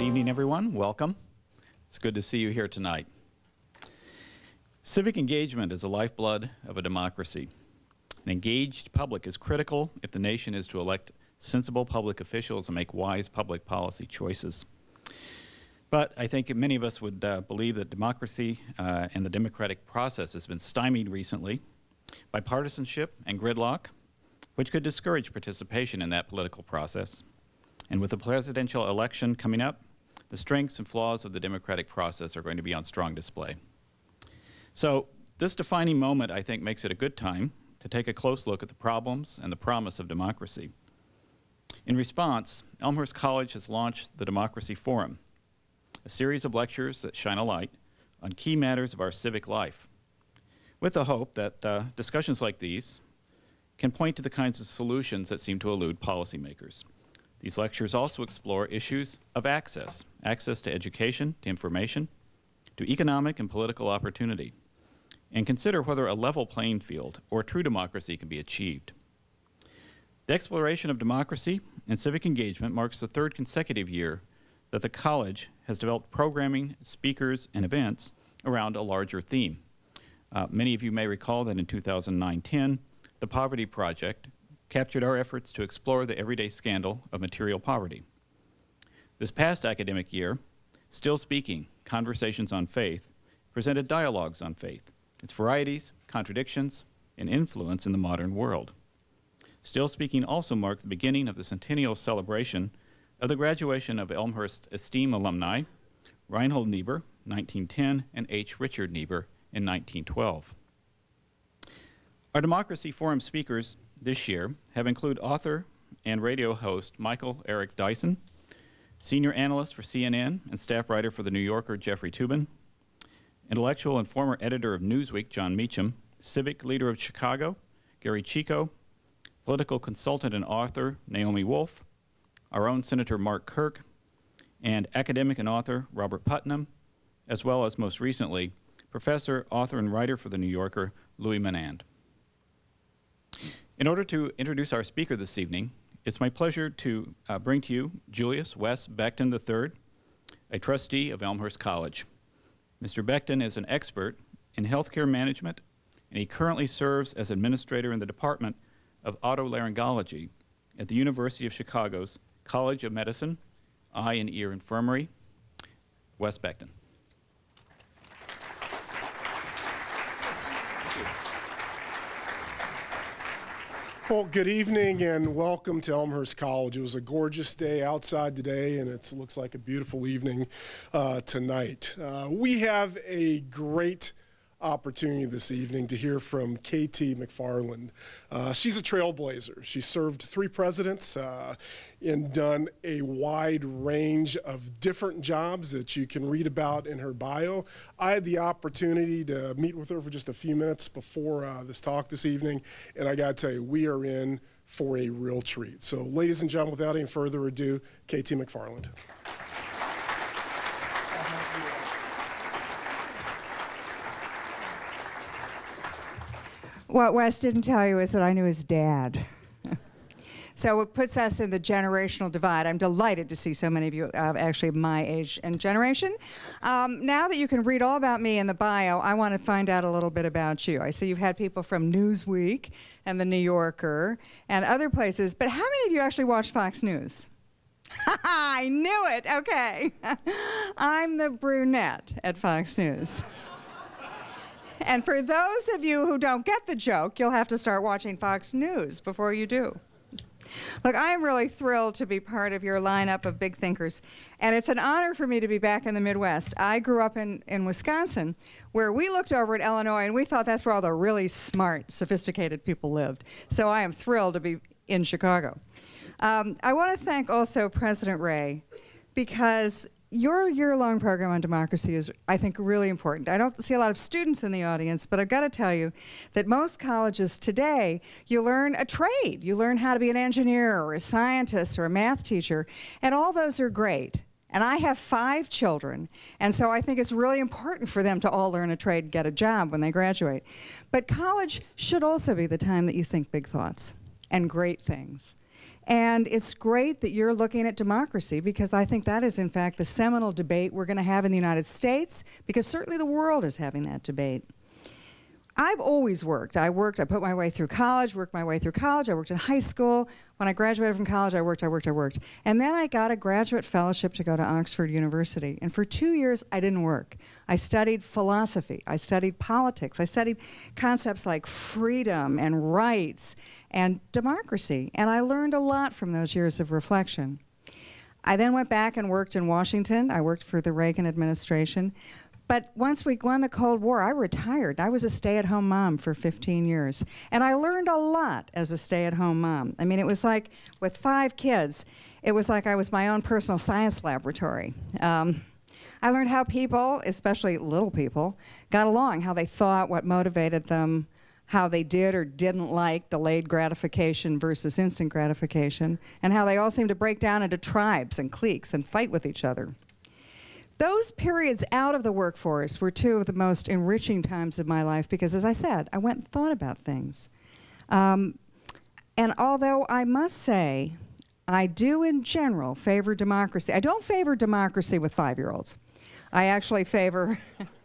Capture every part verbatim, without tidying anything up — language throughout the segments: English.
evening, everyone. Welcome. It's good to see you here tonight. Civic engagement is the lifeblood of a democracy. An engaged public is critical if the nation is to elect sensible public officials and make wise public policy choices. But I think many of us would uh, believe that democracy uh, and the democratic process has been stymied recently by partisanship and gridlock, which could discourage participation in that political process. And with the presidential election coming up, the strengths and flaws of the democratic process are going to be on strong display. So this defining moment, I think, makes it a good time to take a close look at the problems and the promise of democracy. In response, Elmhurst College has launched the Democracy Forum, a series of lectures that shine a light on key matters of our civic life, with the hope that uh, discussions like these can point to the kinds of solutions that seem to elude policymakers. These lectures also explore issues of access, access to education, to information, to economic and political opportunity, and consider whether a level playing field or true democracy can be achieved. The exploration of democracy and civic engagement marks the third consecutive year that the college has developed programming, speakers, and events around a larger theme. Uh, many of you may recall that in two thousand nine ten, the Poverty Project captured our efforts to explore the everyday scandal of material poverty. This past academic year, Still Speaking, Conversations on Faith, presented dialogues on faith, its varieties, contradictions, and influence in the modern world. Still Speaking also marked the beginning of the centennial celebration of the graduation of Elmhurst esteemed alumni, Reinhold Niebuhr, nineteen ten, and H. Richard Niebuhr in nineteen twelve. Our Democracy Forum speakers this year have included author and radio host Michael Eric Dyson, senior analyst for C N N and staff writer for The New Yorker Jeffrey Toobin, intellectual and former editor of Newsweek John Meacham, civic leader of Chicago Gary Chico, political consultant and author Naomi Wolf, our own Senator Mark Kirk, and academic and author Robert Putnam, as well as most recently, professor, author, and writer for The New Yorker Louis Menand. In order to introduce our speaker this evening, it's my pleasure to uh, bring to you Julius Wes Becton the third, a trustee of Elmhurst College. Mister Becton is an expert in healthcare management, and he currently serves as administrator in the Department of Otolaryngology at the University of Chicago's College of Medicine, Eye and Ear Infirmary. Wes Becton. Well, good evening and welcome to Elmhurst College. It was a gorgeous day outside today, and it looks like a beautiful evening uh, tonight. Uh, we have a great opportunity this evening to hear from K T McFarland. Uh, she's a trailblazer. She served three presidents uh, and done a wide range of different jobs that you can read about in her bio. I had the opportunity to meet with her for just a few minutes before uh, this talk this evening, and I got to tell you, we are in for a real treat. So ladies and gentlemen, without any further ado, K T McFarland. What Wes didn't tell you is that I knew his dad. So it puts us in the generational divide. I'm delighted to see so many of you uh, actually my age and generation. Um, now that you can read all about me in the bio, I want to find out a little bit about you. I see you've had people from Newsweek and The New Yorker and other places, but how many of you actually watch Fox News? I knew it, okay. I'm the brunette at Fox News. And for those of you who don't get the joke, you'll have to start watching Fox News before you do. Look, I'm really thrilled to be part of your lineup of big thinkers, and it's an honor for me to be back in the Midwest. I grew up in, in Wisconsin, where we looked over at Illinois, and we thought that's where all the really smart, sophisticated people lived. So I am thrilled to be in Chicago. Um, I want to thank also President Ray, because your year-long program on democracy is, I think, really important. I don't see a lot of students in the audience, but I've got to tell you that most colleges today, you learn a trade. You learn how to be an engineer or a scientist or a math teacher, and all those are great. And I have five children, and so I think it's really important for them to all learn a trade and get a job when they graduate. But college should also be the time that you think big thoughts and great things. And it's great that you're looking at democracy, because I think that is, in fact, the seminal debate we're going to have in the United States, because certainly the world is having that debate. I've always worked. I worked, I put my way through college, worked my way through college. I worked in high school. When I graduated from college, I worked, I worked, I worked. And then I got a graduate fellowship to go to Oxford University. And for two years, I didn't work. I studied philosophy. I studied politics. I studied concepts like freedom and rights and democracy. And I learned a lot from those years of reflection. I then went back and worked in Washington. I worked for the Reagan administration. But once we won the Cold War, I retired. I was a stay-at-home mom for fifteen years. And I learned a lot as a stay-at-home mom. I mean, it was like, with five kids, it was like I was my own personal science laboratory. Um, I learned how people, especially little people, got along, how they thought, what motivated them, how they did or didn't like delayed gratification versus instant gratification, and how they all seemed to break down into tribes and cliques and fight with each other. Those periods out of the workforce were two of the most enriching times of my life because, as I said, I went and thought about things. Um, and although I must say, I do in general favor democracy. I don't favor democracy with five-year-olds. I actually favor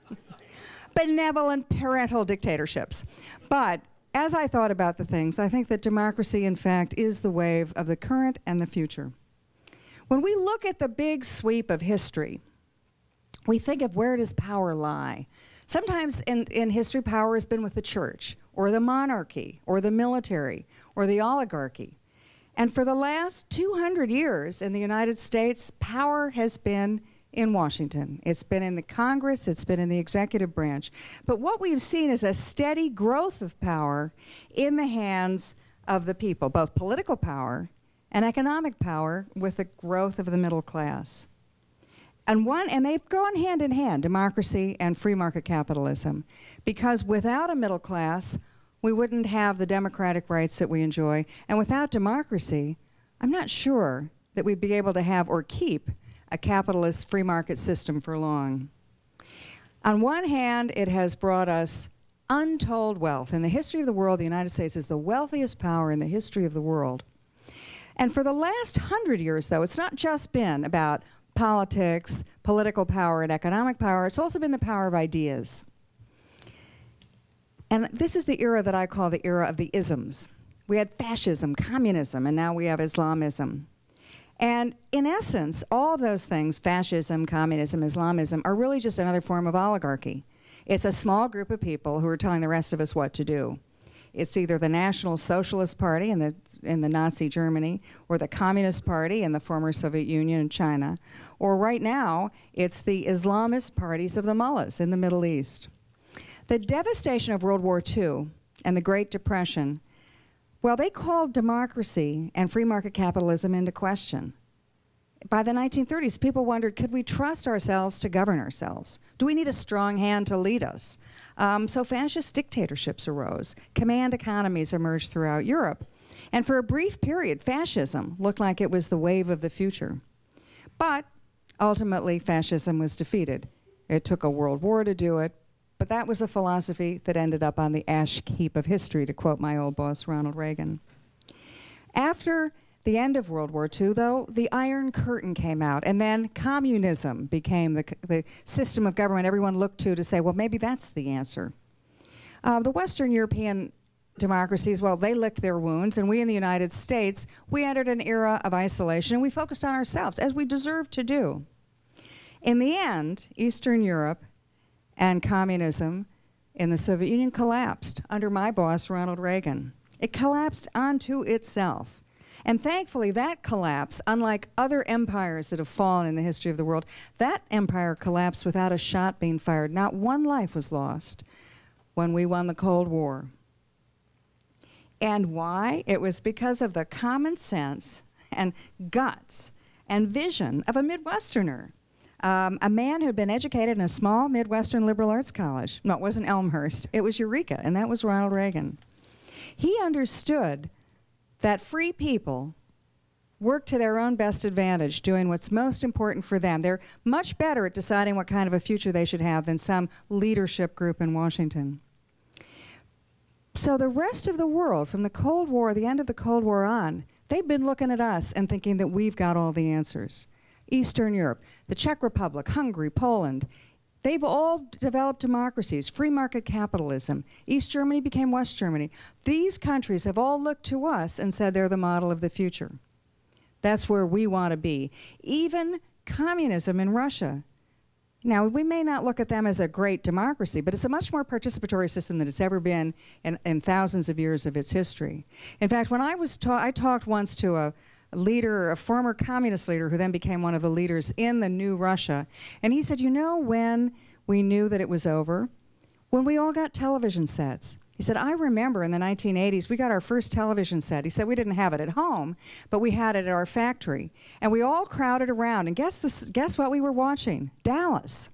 benevolent parental dictatorships. But as I thought about the things, I think that democracy, in fact, is the wave of the current and the future. When we look at the big sweep of history, we think of where does power lie. Sometimes in, in history, power has been with the church, or the monarchy, or the military, or the oligarchy. And for the last two hundred years in the United States, power has been in Washington. It's been in the Congress, it's been in the executive branch. But what we've seen is a steady growth of power in the hands of the people, both political power and economic power, with the growth of the middle class. And one, and they've gone hand in hand, democracy and free market capitalism, because without a middle class, we wouldn't have the democratic rights that we enjoy. And without democracy, I'm not sure that we'd be able to have or keep a capitalist free market system for long. On one hand, it has brought us untold wealth. In the history of the world, the United States is the wealthiest power in the history of the world. And for the last hundred years, though, it's not just been about politics, political power, and economic power. It's also been the power of ideas. And this is the era that I call the era of the isms. We had fascism, communism, and now we have Islamism. And in essence, all of those things, fascism, communism, Islamism, are really just another form of oligarchy. It's a small group of people who are telling the rest of us what to do. It's either the National Socialist Party in the, in the Nazi Germany, or the Communist Party in the former Soviet Union and China, or right now, it's the Islamist parties of the mullahs in the Middle East. The devastation of World War Two and the Great Depression, well, they called democracy and free market capitalism into question. By the nineteen thirties, people wondered, could we trust ourselves to govern ourselves? Do we need a strong hand to lead us? Um, so fascist dictatorships arose. Command economies emerged throughout Europe. And for a brief period, fascism looked like it was the wave of the future. But ultimately, fascism was defeated. It took a world war to do it, but that was a philosophy that ended up on the ash heap of history, to quote my old boss, Ronald Reagan. After the end of World War Two, though, the Iron Curtain came out, and then communism became the, the system of government everyone looked to to say, well, maybe that's the answer. Uh, the Western European democracies, well, they licked their wounds, and we in the United States, we entered an era of isolation, and we focused on ourselves, as we deserve to do. In the end, Eastern Europe and communism in the Soviet Union collapsed under my boss, Ronald Reagan. It collapsed onto itself. And thankfully, that collapse, unlike other empires that have fallen in the history of the world, that empire collapsed without a shot being fired. Not one life was lost when we won the Cold War. And why? It was because of the common sense and guts and vision of a Midwesterner. Um, a man who had been educated in a small Midwestern liberal arts college. No, it wasn't Elmhurst. It was Eureka, and that was Ronald Reagan. He understood that free people work to their own best advantage, doing what's most important for them. They're much better at deciding what kind of a future they should have than some leadership group in Washington. So the rest of the world, from the Cold War, the end of the Cold War on, They've been looking at us and thinking that we've got all the answers. Eastern Europe, the Czech Republic, Hungary, Poland, they've all developed democracies, free market capitalism. East Germany became West Germany. These countries have all looked to us and said they're the model of the future. That's where we want to be. Even communism in Russia. Now, we may not look at them as a great democracy, but it's a much more participatory system than it's ever been in, in thousands of years of its history. In fact, when I was ta- I talked once to a, a leader, a former communist leader who then became one of the leaders in the new Russia, and he said, you know when we knew that it was over? When we all got television sets. He said, I remember in the nineteen eighties, we got our first television set. He said, we didn't have it at home, but we had it at our factory. And we all crowded around, and guess, this, guess what we were watching? Dallas.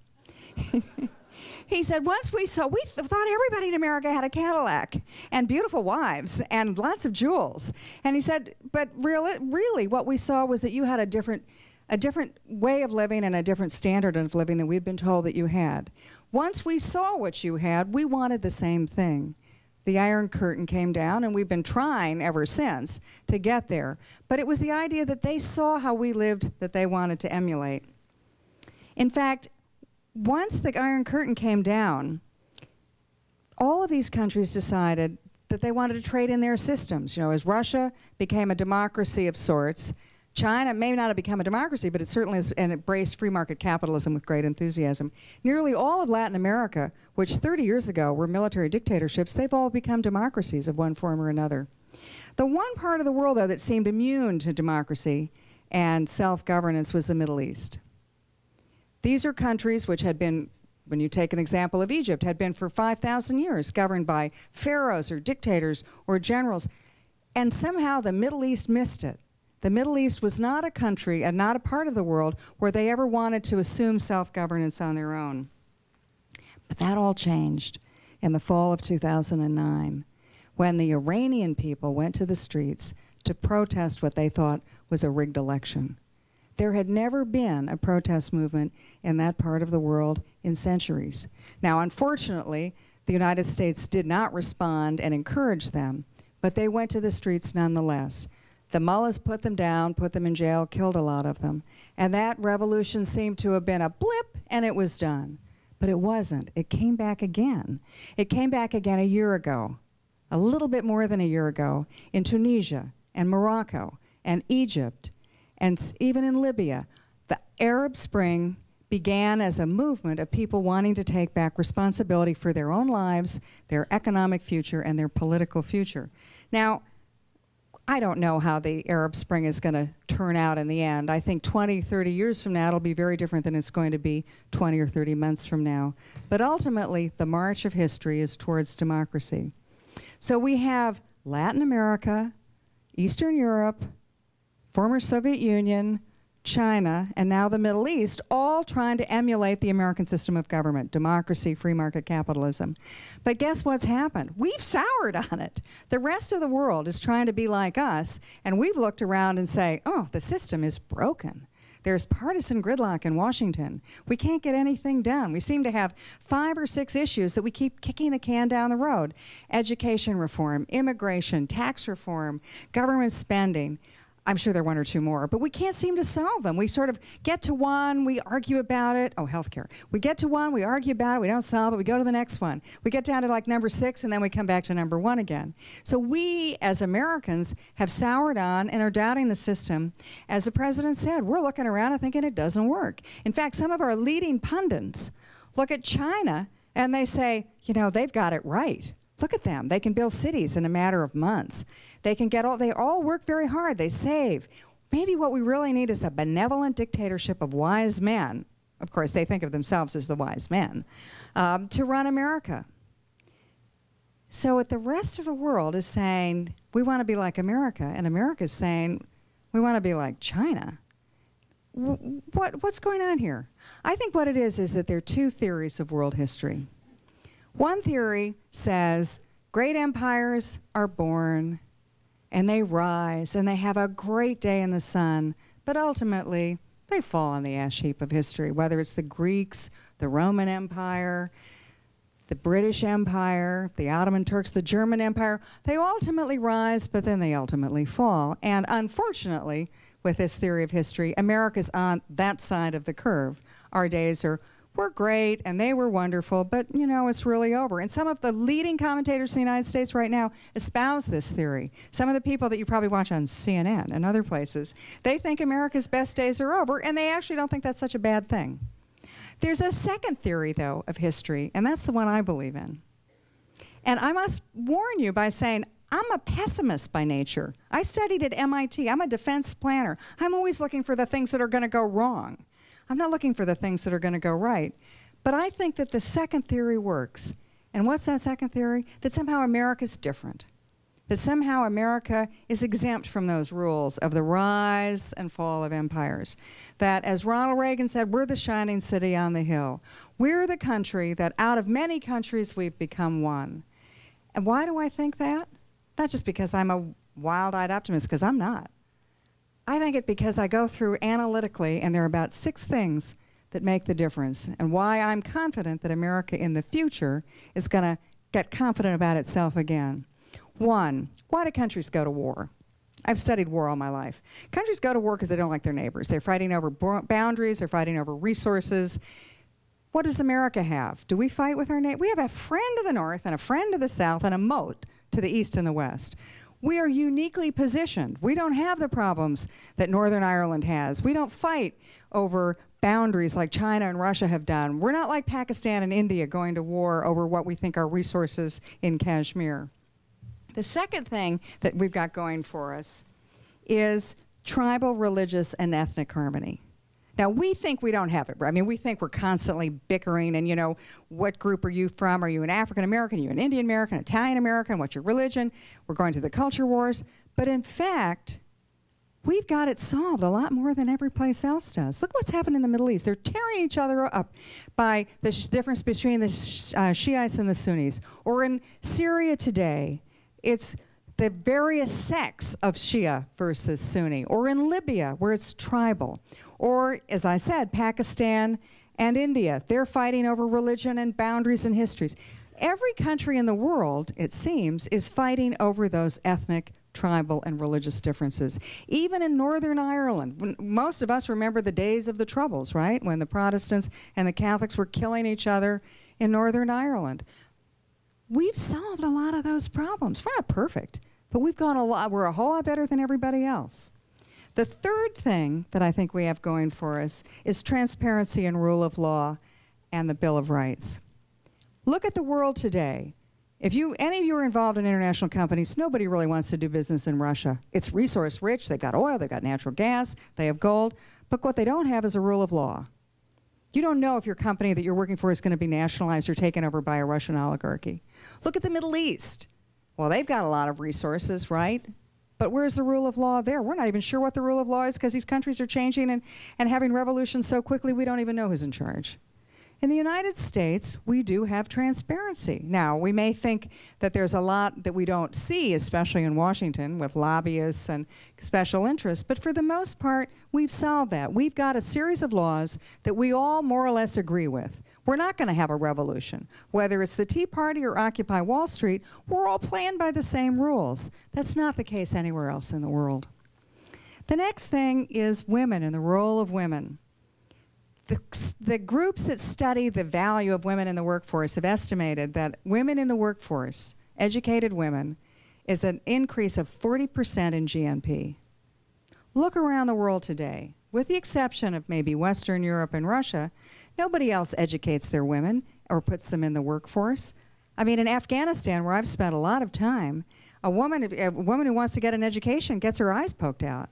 He said, once we saw, we th- thought everybody in America had a Cadillac and beautiful wives and lots of jewels. And he said, but really, really what we saw was that you had a different, a different way of living and a different standard of living than we'd been told that you had. Once we saw what you had, we wanted the same thing. The Iron Curtain came down, and we've been trying ever since to get there. But it was the idea that they saw how we lived that they wanted to emulate. In fact, once the Iron Curtain came down, all of these countries decided that they wanted to trade in their systems. You know, as Russia became a democracy of sorts, China may not have become a democracy, but it certainly has and embraced free market capitalism with great enthusiasm. Nearly all of Latin America, which thirty years ago were military dictatorships, they've all become democracies of one form or another. The one part of the world, though, that seemed immune to democracy and self-governance was the Middle East. These are countries which had been, when you take an example of Egypt, had been for five thousand years governed by pharaohs or dictators or generals, and somehow the Middle East missed it. The Middle East was not a country and not a part of the world where they ever wanted to assume self-governance on their own. But that all changed in the fall of two thousand nine when the Iranian people went to the streets to protest what they thought was a rigged election. There had never been a protest movement in that part of the world in centuries. Now, unfortunately, the United States did not respond and encourage them, but they went to the streets nonetheless. The mullahs put them down, put them in jail, killed a lot of them. And that revolution seemed to have been a blip, and it was done. But it wasn't. It came back again. It came back again a year ago, a little bit more than a year ago, in Tunisia and Morocco and Egypt and even in Libya. The Arab Spring began as a movement of people wanting to take back responsibility for their own lives, their economic future, and their political future. Now, I don't know how the Arab Spring is going to turn out in the end. I think twenty, thirty years from now, it'll be very different than it's going to be twenty or thirty months from now. But ultimately, the march of history is towards democracy. So we have Latin America, Eastern Europe, former Soviet Union, China, and now the Middle East, all trying to emulate the American system of government, democracy, free market capitalism. But guess what's happened? We've soured on it. The rest of the world is trying to be like us, and we've looked around and say, oh, the system is broken. There's partisan gridlock in Washington. We can't get anything done. We seem to have five or six issues that we keep kicking the can down the road. Education reform, immigration, tax reform, government spending. I'm sure there are one or two more, but we can't seem to solve them. We sort of get to one, we argue about it. Oh, healthcare. We get to one, we argue about it, we don't solve it, we go to the next one. We get down to like number six, and then we come back to number one again. So we, as Americans, have soured on and are doubting the system. As the president said, we're looking around and thinking it doesn't work. In fact, some of our leading pundits look at China and they say, you know, they've got it right. Look at them. They can build cities in a matter of months. They can get all, they all work very hard. They save. Maybe what we really need is a benevolent dictatorship of wise men. Of course, they think of themselves as the wise men, um, to run America. So what the rest of the world is saying, we want to be like America, and America is saying, we want to be like China. W- what, what's going on here? I think what it is is that there are two theories of world history. One theory says great empires are born, and they rise, and they have a great day in the sun, but ultimately they fall on the ash heap of history, whether it's the Greeks, the Roman Empire, the British Empire, the Ottoman Turks, the German Empire, they ultimately rise, but then they ultimately fall. And unfortunately, with this theory of history, America's on that side of the curve. Our days are, were great and they were wonderful, but you know, it's really over. And some of the leading commentators in the United States right now espouse this theory. Some of the people that you probably watch on C N N and other places, they think America's best days are over, and they actually don't think that's such a bad thing. There's a second theory, though, of history, and that's the one I believe in. And I must warn you by saying, I'm a pessimist by nature. I studied at M I T. I'm a defense planner. I'm always looking for the things that are going to go wrong. I'm not looking for the things that are going to go right. But I think that the second theory works. And what's that second theory? That somehow America's different. That somehow America is exempt from those rules of the rise and fall of empires. That, as Ronald Reagan said, we're the shining city on the hill. We're the country that out of many countries we've become one. And why do I think that? Not just because I'm a wild-eyed optimist, because I'm not. I think it because I go through analytically, and there are about six things that make the difference, and why I'm confident that America in the future is going to get confident about itself again. One, why do countries go to war? I've studied war all my life. Countries go to war because they don't like their neighbors. They're fighting over boundaries. They're fighting over resources. What does America have? Do we fight with our neighbors? We have a friend of the north and a friend of the south and a moat to the east and the west. We are uniquely positioned. We don't have the problems that Northern Ireland has. We don't fight over boundaries like China and Russia have done. We're not like Pakistan and India going to war over what we think are resources in Kashmir. The second thing that we've got going for us is tribal, religious, and ethnic harmony. Now, we think we don't have it. I mean, we think we're constantly bickering and, you know, what group are you from? Are you an African American? Are you an Indian American, Italian American? What's your religion? We're going to the culture wars. But in fact, we've got it solved a lot more than every place else does. Look what's happened in the Middle East. They're tearing each other up by the sh difference between the sh uh, Shiites and the Sunnis. Or in Syria today, it's the various sects of Shia versus Sunni. Or in Libya, where it's tribal. Or, as I said, Pakistan and India. They're fighting over religion and boundaries and histories. Every country in the world, it seems, is fighting over those ethnic, tribal, and religious differences. Even in Northern Ireland, when most of us remember the days of the Troubles, right? When the Protestants and the Catholics were killing each other in Northern Ireland. We've solved a lot of those problems. We're not perfect, but we've gone a lot, we're a whole lot better than everybody else. The third thing that I think we have going for us is transparency and rule of law and the Bill of Rights. Look at the world today. If you, any of you are involved in international companies, nobody really wants to do business in Russia. It's resource rich, they've got oil, they've got natural gas, they have gold, but what they don't have is a rule of law. You don't know if your company that you're working for is going to be nationalized or taken over by a Russian oligarchy. Look at the Middle East. Well, they've got a lot of resources, right? But where's the rule of law there? We're not even sure what the rule of law is because these countries are changing and, and having revolutions so quickly we don't even know who's in charge. In the United States, we do have transparency. Now, we may think that there's a lot that we don't see, especially in Washington with lobbyists and special interests, but for the most part, we've solved that. We've got a series of laws that we all more or less agree with. We're not going to have a revolution. Whether it's the Tea Party or Occupy Wall Street, we're all playing by the same rules. That's not the case anywhere else in the world. The next thing is women and the role of women. The, the groups that study the value of women in the workforce have estimated that women in the workforce, educated women, is an increase of forty percent in G N P. Look around the world today. With the exception of maybe Western Europe and Russia, nobody else educates their women or puts them in the workforce. I mean, in Afghanistan, where I've spent a lot of time, a woman, a woman who wants to get an education gets her eyes poked out.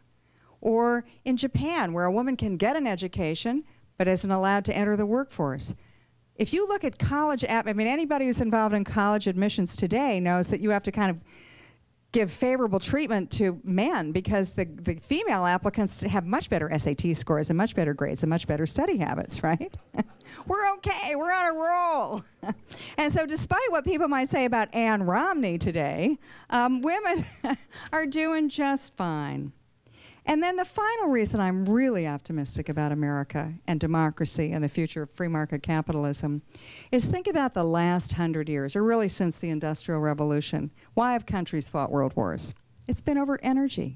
Or in Japan, where a woman can get an education but isn't allowed to enter the workforce. If you look at college, I mean, anybody who's involved in college admissions today knows that you have to kind of give favorable treatment to men because the, the female applicants have much better S A T scores and much better grades and much better study habits, right? We're okay, we're on a roll. And so despite what people might say about Ann Romney today, um, women are doing just fine. And then the final reason I'm really optimistic about America and democracy and the future of free market capitalism is think about the last hundred years, or really since the Industrial Revolution. Why have countries fought world wars? It's been over energy.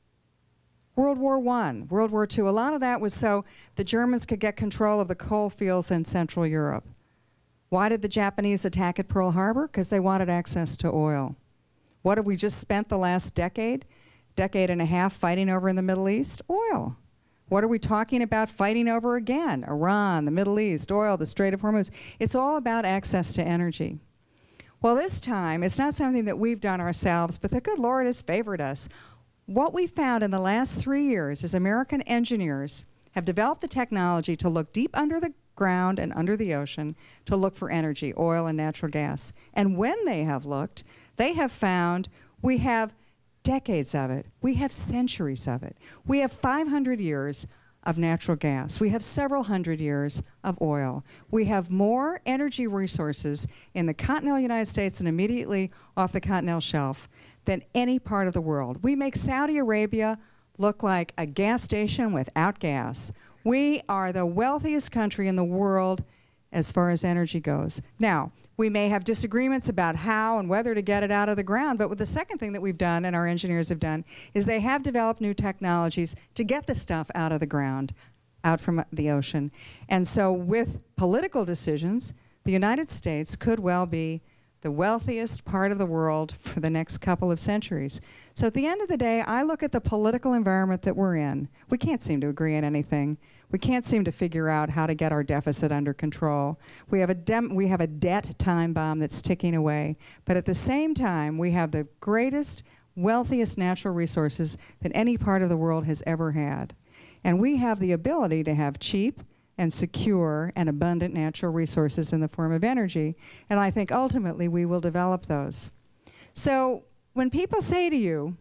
World War One, World War Two, a lot of that was so the Germans could get control of the coal fields in Central Europe. Why did the Japanese attack at Pearl Harbor? Because they wanted access to oil. What have we just spent the last decade? decade and a half fighting over in the Middle East? Oil. What are we talking about fighting over again? Iran, the Middle East, oil, the Strait of Hormuz. It's all about access to energy. Well, this time, it's not something that we've done ourselves, but the good Lord has favored us. What we found in the last three years is American engineers have developed the technology to look deep under the ground and under the ocean to look for energy, oil and natural gas. And when they have looked, they have found we have decades of it. We have centuries of it. We have five hundred years of natural gas. We have several hundred years of oil. We have more energy resources in the continental United States and immediately off the continental shelf than any part of the world. We make Saudi Arabia look like a gas station without gas. We are the wealthiest country in the world as far as energy goes. Now, we may have disagreements about how and whether to get it out of the ground, but with the second thing that we've done and our engineers have done is they have developed new technologies to get the stuff out of the ground, out from the ocean. And so with political decisions, the United States could well be the wealthiest part of the world for the next couple of centuries. So at the end of the day, I look at the political environment that we're in. We can't seem to agree on anything. We can't seem to figure out how to get our deficit under control. We have a dem we have a debt time bomb that's ticking away. But at the same time, we have the greatest, wealthiest natural resources that any part of the world has ever had. And we have the ability to have cheap and secure and abundant natural resources in the form of energy. And I think ultimately we will develop those. So when people say to you,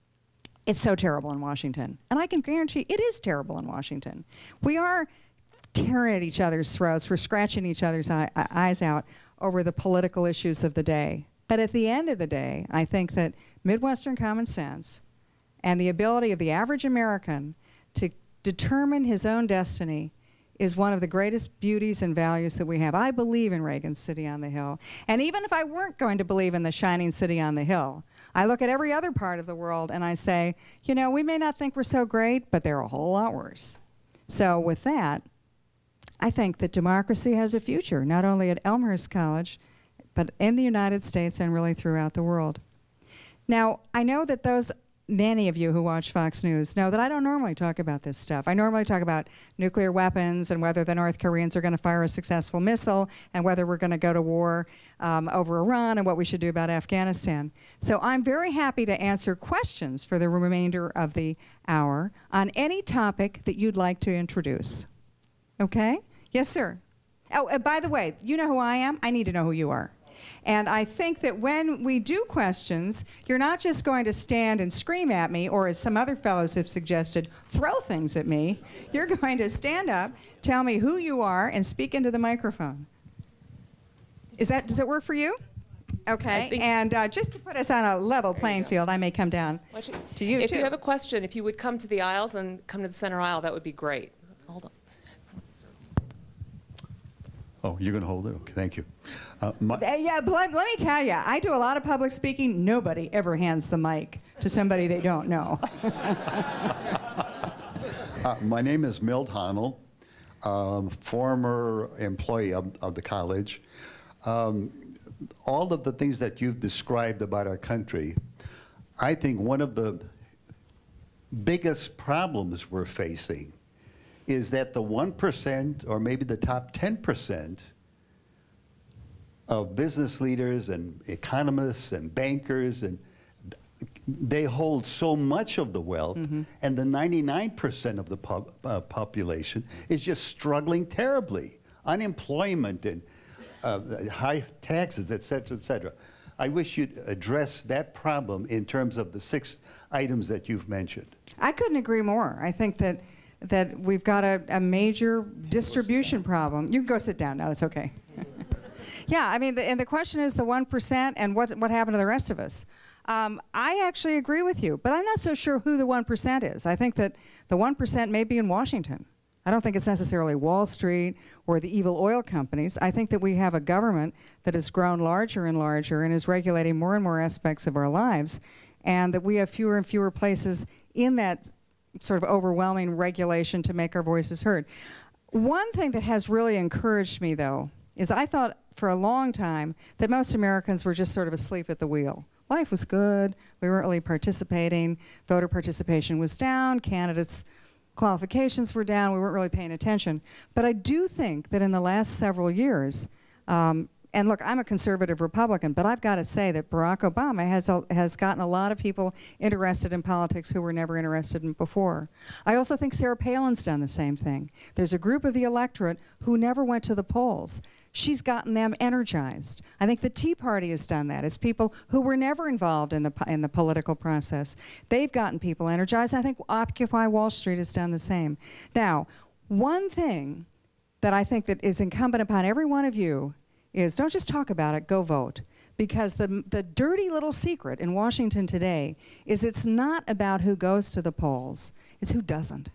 it's so terrible in Washington, and I can guarantee it is terrible in Washington. We are tearing at each other's throats, we're scratching each other's eye, eyes out over the political issues of the day. But at the end of the day, I think that Midwestern common sense and the ability of the average American to determine his own destiny is one of the greatest beauties and values that we have. I believe in Reagan's City on the Hill. And even if I weren't going to believe in the shining city on the hill, I look at every other part of the world and I say, you know, we may not think we're so great, but they're a whole lot worse. So with that, I think that democracy has a future, not only at Elmhurst College, but in the United States and really throughout the world. Now, I know that those many of you who watch Fox News know that I don't normally talk about this stuff. I normally talk about nuclear weapons and whether the North Koreans are going to fire a successful missile and whether we're going to go to war um, over Iran and what we should do about Afghanistan. So I'm very happy to answer questions for the remainder of the hour on any topic that you'd like to introduce. Okay? Yes, sir. Oh, uh, by the way, you know who I am? I need to know who you are. And I think that when we do questions, you're not just going to stand and scream at me, or as some other fellows have suggested, throw things at me. You're going to stand up, tell me who you are, and speak into the microphone. Is that, does it work for you? Okay, and uh, just to put us on a level playing field, I may come down you, to you, if too. If you have a question, if you would come to the aisles and come to the center aisle, that would be great. Hold on. Oh, you're going to hold it? Okay, thank you. Uh, my yeah, but let, let me tell you, I do a lot of public speaking. Nobody ever hands the mic to somebody they don't know. uh, my name is Milt Honnell, um, former employee of, of the college. Um, all of the things that you've described about our country, I think one of the biggest problems we're facing is that the one percent or maybe the top ten percent of business leaders and economists and bankers, and they hold so much of the wealth, mm-hmm. and the ninety-nine percent of the pop, uh, population is just struggling terribly. Unemployment and uh, high taxes, et cetera, et cetera. I wish you'd address that problem in terms of the six items that you've mentioned. I couldn't agree more. I think that that we've got a, a major distribution problem. You can go sit down now, it's okay. Yeah, I mean, the, and the question is the one percent and what, what happened to the rest of us. Um, I actually agree with you, but I'm not so sure who the one percent is. I think that the one percent may be in Washington. I don't think it's necessarily Wall Street or the evil oil companies. I think that we have a government that has grown larger and larger and is regulating more and more aspects of our lives, and that we have fewer and fewer places in that sort of overwhelming regulation to make our voices heard. One thing that has really encouraged me, though, is I thought for a long time that most Americans were just sort of asleep at the wheel. Life was good. We weren't really participating. Voter participation was down. Candidates' qualifications were down. We weren't really paying attention. But I do think that in the last several years, um, and look, I'm a conservative Republican, but I've got to say that Barack Obama has, a, has gotten a lot of people interested in politics who were never interested in before. I also think Sarah Palin's done the same thing. There's a group of the electorate who never went to the polls. She's gotten them energized. I think the Tea Party has done that. It's people who were never involved in the, in the political process. They've gotten people energized. I think Occupy Wall Street has done the same. Now, one thing that I think that is incumbent upon every one of you is don't just talk about it, go vote. Because the, the dirty little secret in Washington today is it's not about who goes to the polls, it's who doesn't.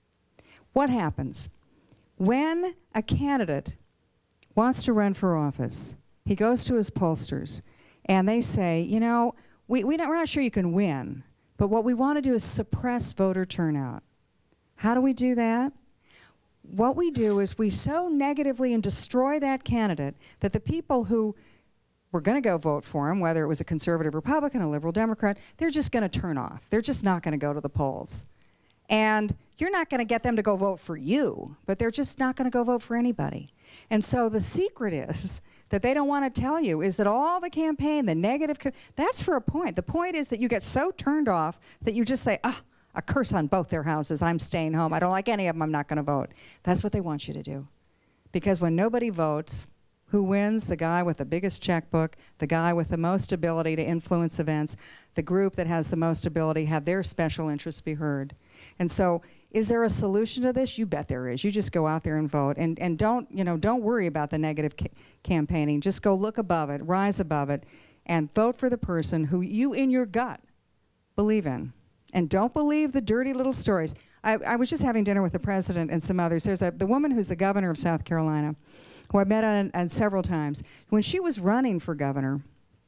What happens? When a candidate wants to run for office, he goes to his pollsters, and they say, you know, we, we don't, we're not sure you can win, but what we want to do is suppress voter turnout. How do we do that? What we do is we so negatively and destroy that candidate that the people who were going to go vote for him, whether it was a conservative Republican, a liberal Democrat, they're just going to turn off. They're just not going to go to the polls. And you're not going to get them to go vote for you, but they're just not going to go vote for anybody. And so the secret is that they don't want to tell you is that all the campaign, the negative, co that's for a point. The point is that you get so turned off that you just say, ah, a curse on both their houses. I'm staying home. I don't like any of them. I'm not going to vote. That's what they want you to do. Because when nobody votes, who wins? The guy with the biggest checkbook, the guy with the most ability to influence events, the group that has the most ability to have their special interests be heard. And so is there a solution to this? You bet there is. You just go out there and vote. And, and don't, you know, don't worry about the negative ca campaigning. Just go look above it, rise above it, and vote for the person who you in your gut believe in. And don't believe the dirty little stories. I, I was just having dinner with the president and some others. There's a, the woman who's the governor of South Carolina, who I met on, on several times. When she was running for governor,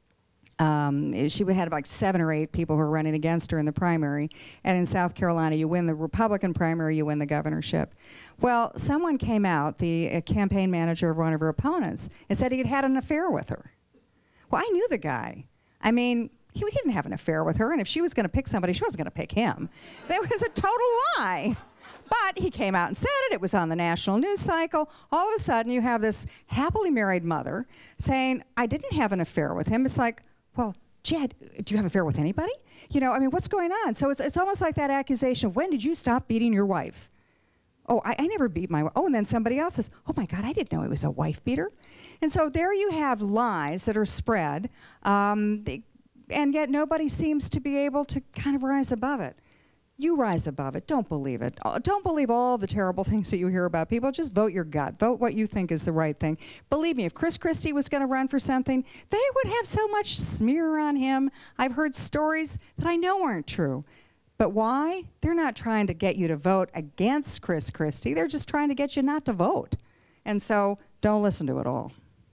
um, she had like seven or eight people who were running against her in the primary. And in South Carolina, you win the Republican primary, you win the governorship. Well, someone came out, the uh, campaign manager of one of her opponents, and said he had had an affair with her. Well, I knew the guy. I mean, he, he didn't have an affair with her, and if she was going to pick somebody, she wasn't going to pick him. That was a total lie. But he came out and said it. It was on the national news cycle. All of a sudden, you have this happily married mother saying, I didn't have an affair with him. It's like, well, Jed, do you have an affair with anybody? You know, I mean, what's going on? So it's, it's almost like that accusation. When did you stop beating your wife? Oh, I, I never beat my wife. Oh, and then somebody else says, oh, my God, I didn't know he was a wife beater. And so there you have lies that are spread, um, they, and yet nobody seems to be able to kind of rise above it. You rise above it. Don't believe it. Don't believe all the terrible things that you hear about people. Just vote your gut. Vote what you think is the right thing. Believe me, if Chris Christie was going to run for something, they would have so much smear on him. I've heard stories that I know aren't true. But why? They're not trying to get you to vote against Chris Christie. They're just trying to get you not to vote. And so don't listen to it all.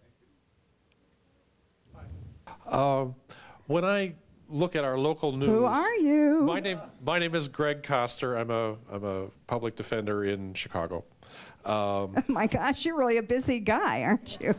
Uh, when I look at our local news. Who are you? My name, my name is Greg Koster. I'm a, I'm a public defender in Chicago. Um, oh my gosh, you're really a busy guy, aren't you?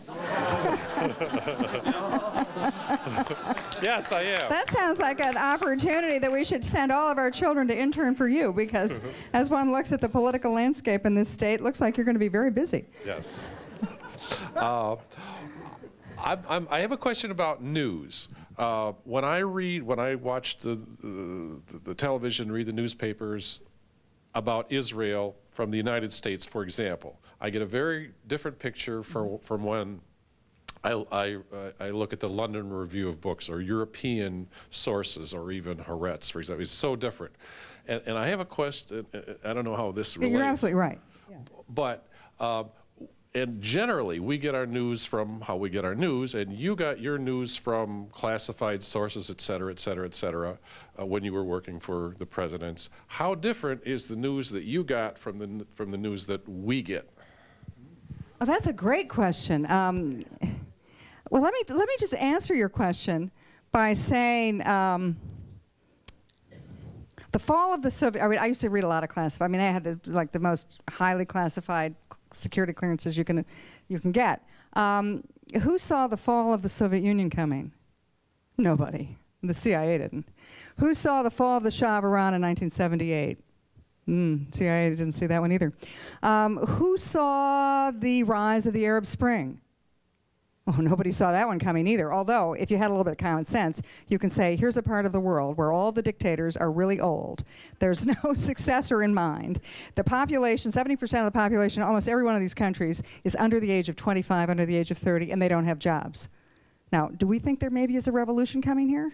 Yes, I am. That sounds like an opportunity that we should send all of our children to intern for you, because as one looks at the political landscape in this state, it looks like you're going to be very busy. Yes. uh, I'm, I'm, I have a question about news. Uh, when I read, when I watch the, the, the television, read the newspapers about Israel from the United States, for example, I get a very different picture from, from when I, I, I look at the London Review of Books or European sources or even Haaretz, for example. It's so different. And, and I have a question, I don't know how this relates. You're absolutely right. Yeah. But uh, and generally, we get our news from how we get our news, and you got your news from classified sources, et cetera, et cetera, et cetera, uh, when you were working for the presidents. How different is the news that you got from the, from the news that we get? Oh, that's a great question. Um, well, let me, let me just answer your question by saying um, the fall of the Soviet, I mean, I used to read a lot of classified, I mean, I had the, like the most highly classified security clearances you can, you can get. Um, who saw the fall of the Soviet Union coming? Nobody. The C I A didn't. Who saw the fall of the Shah of Iran in nineteen seventy-eight? Mm, C I A didn't see that one either. Um, who saw the rise of the Arab Spring? Oh, nobody saw that one coming either. Although, if you had a little bit of common sense, you can say, here's a part of the world where all the dictators are really old. There's no successor in mind. The population, seventy percent of the population, almost every one of these countries, is under the age of twenty-five, under the age of thirty, and they don't have jobs. Now, do we think there maybe is a revolution coming here?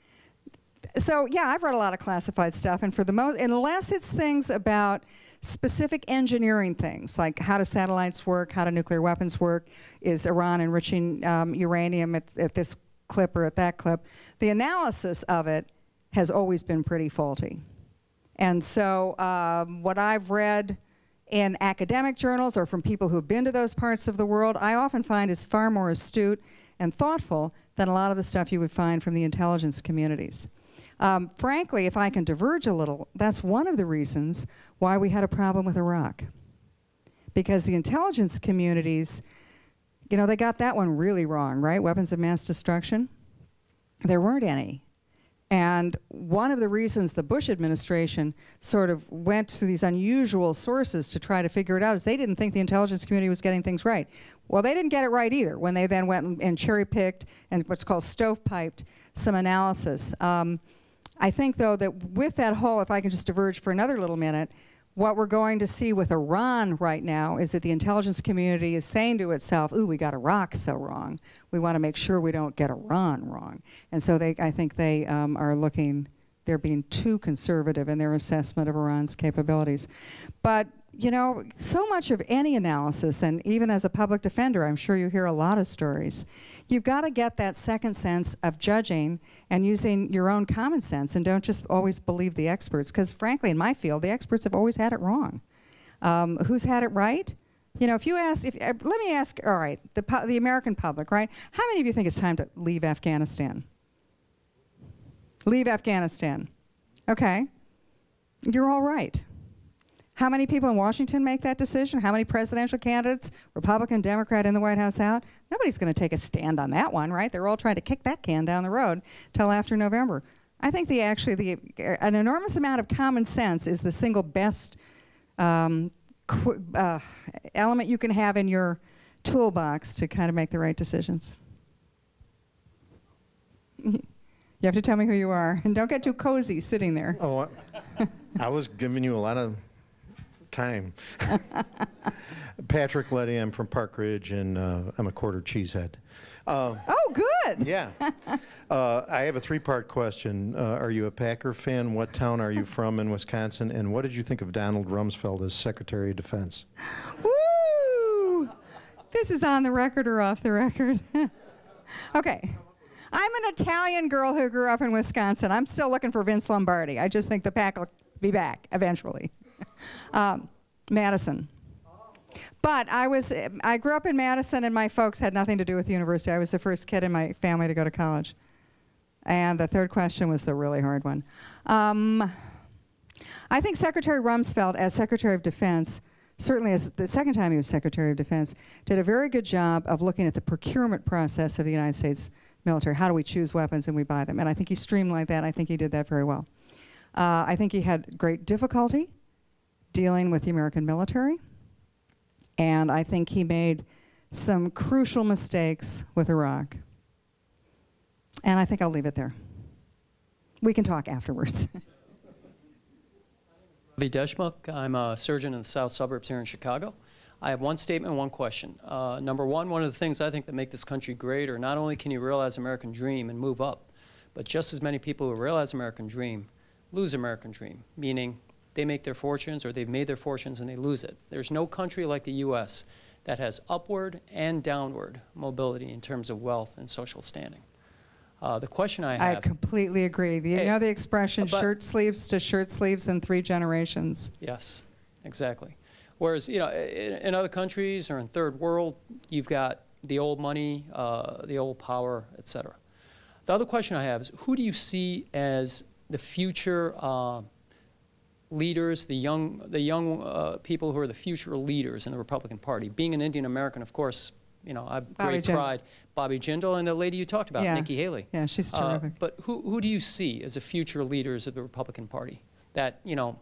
So, yeah, I've read a lot of classified stuff, and for the most, unless it's things about specific engineering things, like how do satellites work, how do nuclear weapons work, is Iran enriching um, uranium at, at this clip or at that clip, the analysis of it has always been pretty faulty. And so um, what I've read in academic journals or from people who've been to those parts of the world, I often find is far more astute and thoughtful than a lot of the stuff you would find from the intelligence communities. Um, frankly, if I can diverge a little, that's one of the reasons why we had a problem with Iraq. Because the intelligence communities, you know, they got that one really wrong, right? Weapons of mass destruction. There weren't any. And one of the reasons the Bush administration sort of went through these unusual sources to try to figure it out is they didn't think the intelligence community was getting things right. Well, they didn't get it right either when they then went and, and cherry-picked and what's called stovepiped some analysis. Um, I think, though, that with that whole, if I can just diverge for another little minute, what we're going to see with Iran right now is that the intelligence community is saying to itself, ooh, we got Iraq so wrong. We want to make sure we don't get Iran wrong. And so they, I think they um, are looking, they're being too conservative in their assessment of Iran's capabilities. But, you know, so much of any analysis, and even as a public defender, I'm sure you hear a lot of stories, you've got to get that second sense of judging and using your own common sense, and don't just always believe the experts, because frankly, in my field, the experts have always had it wrong. Um, who's had it right? You know, if you ask, if, uh, let me ask, all right, the, pu the American public, right? How many of you think it's time to leave Afghanistan? Leave Afghanistan. Okay. You're all right. How many people in Washington make that decision? How many presidential candidates, Republican, Democrat, in the White House out? Nobody's going to take a stand on that one, right? They're all trying to kick that can down the road till after November. I think the actually the an enormous amount of common sense is the single best um, qu uh, element you can have in your toolbox to kind of make the right decisions. You have to tell me who you are, and don't get too cozy sitting there. Oh, I, I was giving you a lot of time. Patrick Letty, I'm from Park Ridge, and uh, I'm a quarter cheesehead. Uh, oh, good. Yeah. uh, I have a three-part question. Uh, are you a Packer fan? What town are you from in Wisconsin? And what did you think of Donald Rumsfeld as Secretary of Defense? Woo! This is on the record or off the record? Okay. I'm an Italian girl who grew up in Wisconsin. I'm still looking for Vince Lombardi. I just think the Pack will be back eventually. um, Madison. But I was, I grew up in Madison, and my folks had nothing to do with the university. I was the first kid in my family to go to college. And the third question was the really hard one. Um, I think Secretary Rumsfeld, as Secretary of Defense, certainly as the second time he was Secretary of Defense, did a very good job of looking at the procurement process of the United States military. How do we choose weapons and we buy them? And I think he streamlined that. I think he did that very well. Uh, I think he had great difficulty dealing with the American military. And I think he made some crucial mistakes with Iraq. And I think I'll leave it there. We can talk afterwards. Ravi Deshmukh. I'm a surgeon in the south suburbs here in Chicago. I have one statement and one question. Uh, number one, one of the things I think that make this country great are not only can you realize American dream and move up, but just as many people who realize American dream lose American dream, meaning they make their fortunes or they've made their fortunes and they lose it. There's no country like the U S that has upward and downward mobility in terms of wealth and social standing. Uh, the question I have... I completely agree. You Hey, know the expression, but- shirt sleeves to shirt sleeves in three generations? Yes, exactly. Whereas, you know, in, in other countries or in third world, you've got the old money, uh, the old power, et cetera. The other question I have is, who do you see as the future uh, leaders, the young, the young uh, people who are the future leaders in the Republican Party? Being an Indian American, of course, you know, I have Bobby great Jin- pride. Bobby Jindal and the lady you talked about, Yeah. Nikki Haley. Yeah, she's Uh, terrific. but who, who do you see as the future leaders of the Republican Party? That, you know,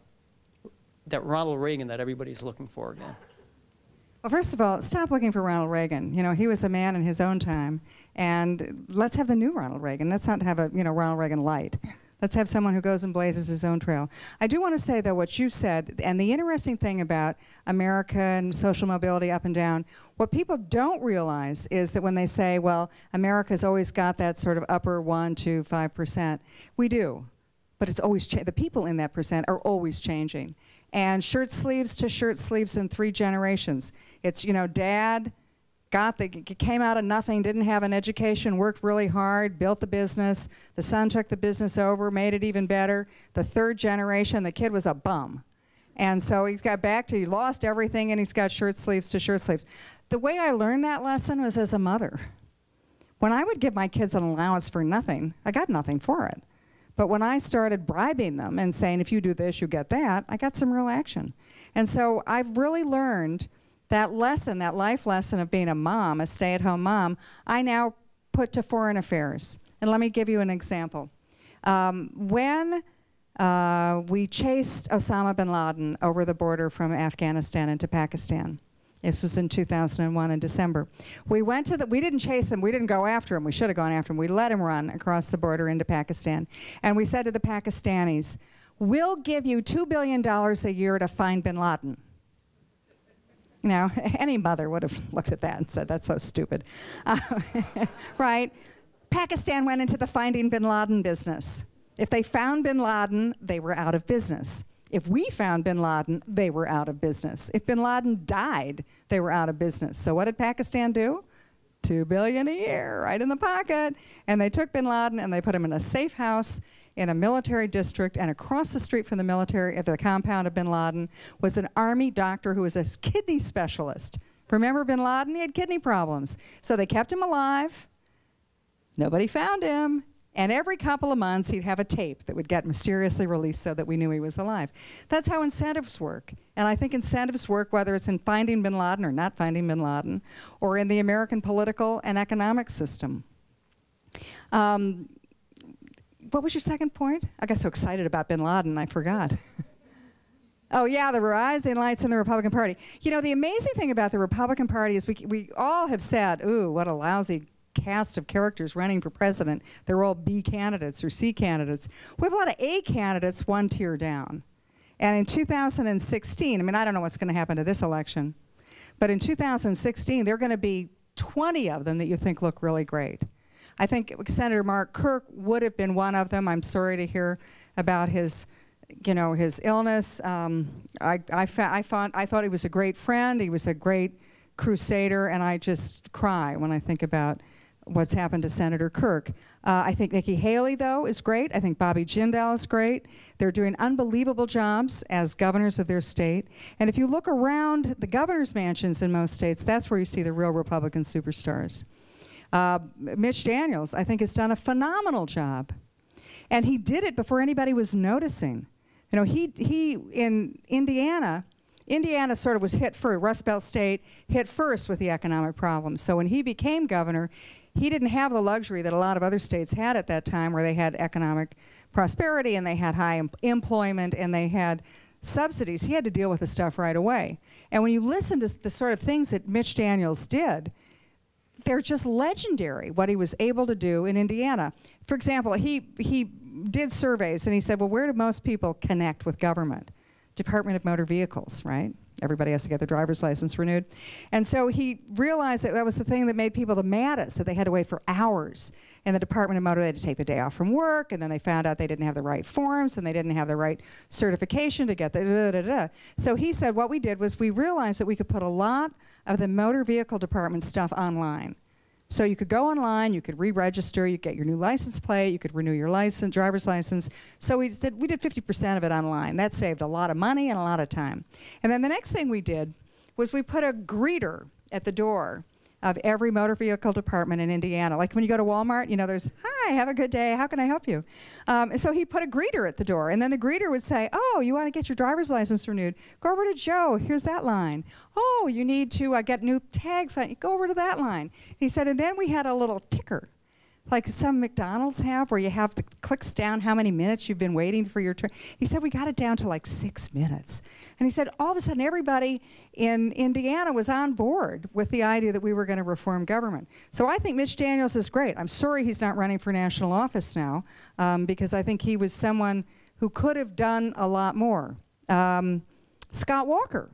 that Ronald Reagan that everybody's looking for again. Well, first of all, stop looking for Ronald Reagan. You know, he was a man in his own time, and let's have the new Ronald Reagan. Let's not have a, you know, Ronald Reagan light. Let's have someone who goes and blazes his own trail. I do want to say, though, what you said, and the interesting thing about America and social mobility up and down, what people don't realize is that when they say, well, America's always got that sort of upper one to five percent, we do. But it's always, cha- the people in that percent are always changing. And shirt sleeves to shirt sleeves in three generations. It's, you know, dad got the, came out of nothing, didn't have an education, worked really hard, built the business. The son took the business over, made it even better. The third generation, the kid was a bum. And so he's got back to, he lost everything, and he's got shirt sleeves to shirt sleeves. The way I learned that lesson was as a mother. When I would give my kids an allowance for nothing, I got nothing for it. But when I started bribing them and saying, if you do this, you get that, I got some real action. And so I've really learned that lesson, that life lesson of being a mom, a stay-at-home mom, I now put to foreign affairs. And let me give you an example. Um, when uh, we chased Osama bin Laden over the border from Afghanistan into Pakistan, this was in two thousand one in December. We went to the, we didn't chase him, we didn't go after him, we should have gone after him. We let him run across the border into Pakistan. And we said to the Pakistanis, we'll give you two billion dollars a year to find bin Laden. You know, any mother would have looked at that and said, that's so stupid. Uh, right? Pakistan went into the finding bin Laden business. If they found bin Laden, they were out of business. If we found bin Laden, they were out of business. If bin Laden died, they were out of business. So what did Pakistan do? Two billion a year, right in the pocket. And they took bin Laden and they put him in a safe house in a military district, and across the street from the military, at the compound of bin Laden, was an army doctor who was a kidney specialist. Remember bin Laden? He had kidney problems. So they kept him alive. Nobody found him. And every couple of months, he'd have a tape that would get mysteriously released so that we knew he was alive. That's how incentives work. And I think incentives work whether it's in finding bin Laden or not finding bin Laden, or in the American political and economic system. Um, what was your second point? I got so excited about bin Laden, I forgot. Oh, yeah, the rising lights in the Republican Party. You know, the amazing thing about the Republican Party is we, we all have said, ooh, what a lousy cast of characters running for president. They're all B candidates or C candidates. We have a lot of A candidates one tier down. And in two thousand sixteen, I mean, I don't know what's going to happen to this election, but in two thousand sixteen, there are going to be twenty of them that you think look really great. I think Senator Mark Kirk would have been one of them. I'm sorry to hear about his, you know, his illness. Um, I, I, fa I, found, I thought he was a great friend. He was a great crusader, and I just cry when I think about what's happened to Senator Kirk. Uh, I think Nikki Haley, though, is great. I think Bobby Jindal is great. They're doing unbelievable jobs as governors of their state. And if you look around the governor's mansions in most states, that's where you see the real Republican superstars. Uh, Mitch Daniels, I think, has done a phenomenal job. And he did it before anybody was noticing. You know, he, he in Indiana, Indiana sort of was hit first, Rust Belt state, hit first with the economic problems. So when he became governor, he didn't have the luxury that a lot of other states had at that time, where they had economic prosperity and they had high em employment and they had subsidies. He had to deal with the stuff right away. And when you listen to the sort of things that Mitch Daniels did, they're just legendary, what he was able to do in Indiana. For example, he, he did surveys and he said, well, where do most people connect with government? Department of Motor Vehicles, right? Everybody has to get their driver's license renewed. And so he realized that that was the thing that made people the maddest, that they had to wait for hours. And the Department of Motor, they had to take the day off from work, and then they found out they didn't have the right forms, and they didn't have the right certification to get the da, da, da, da. So he said what we did was we realized that we could put a lot of the motor vehicle department stuff online. So you could go online, you could re-register, you get your new license plate, you could renew your license, driver's license. So we did, we did fifty percent of it online. That saved a lot of money and a lot of time. And then the next thing we did was we put a greeter at the door of every motor vehicle department in Indiana. Like when you go to Walmart, you know, there's, hi, have a good day, how can I help you? Um, so he put a greeter at the door, and then the greeter would say, oh, you want to get your driver's license renewed? Go over to Joe, here's that line. Oh, you need to uh, get new tags on, go over to that line. He said, and then we had a little ticker, like some McDonald's have, where you have the clicks down how many minutes you've been waiting for your turn. He said we got it down to like six minutes. And he said all of a sudden everybody in Indiana was on board with the idea that we were going to reform government. So I think Mitch Daniels is great. I'm sorry he's not running for national office now, um, because I think he was someone who could have done a lot more. Um, Scott Walker,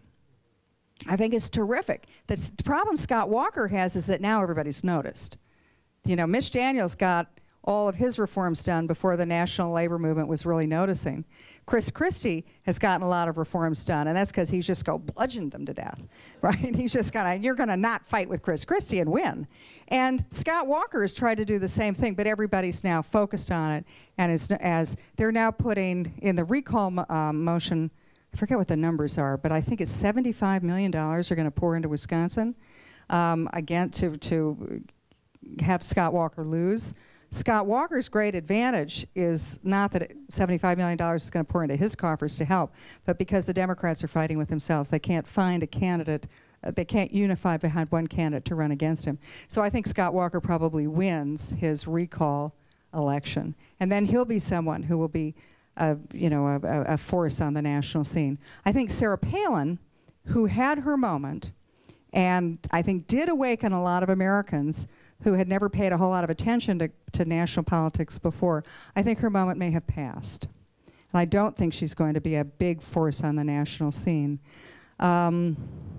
I think is terrific. The problem Scott Walker has is that now everybody's noticed. You know, Mitch Daniels got all of his reforms done before the national labor movement was really noticing. Chris Christie has gotten a lot of reforms done, and that's because he's just go bludgeoned them to death, right? He's just gonna, you're gonna not fight with Chris Christie and win. And Scott Walker has tried to do the same thing, but everybody's now focused on it, and as, as they're now putting in the recall um, motion, I forget what the numbers are, but I think it's seventy-five million dollars are gonna pour into Wisconsin, um, again, to, to have Scott Walker lose. Scott Walker's great advantage is not that it, seventy-five million dollars is going to pour into his coffers to help, but because the Democrats are fighting with themselves. They can't find a candidate, uh, they can't unify behind one candidate to run against him. So I think Scott Walker probably wins his recall election. And then he'll be someone who will be a, you know, a, a force on the national scene. I think Sarah Palin, who had her moment, and I think did awaken a lot of Americans who had never paid a whole lot of attention to, to national politics before, I think her moment may have passed. And I don't think she's going to be a big force on the national scene. Um,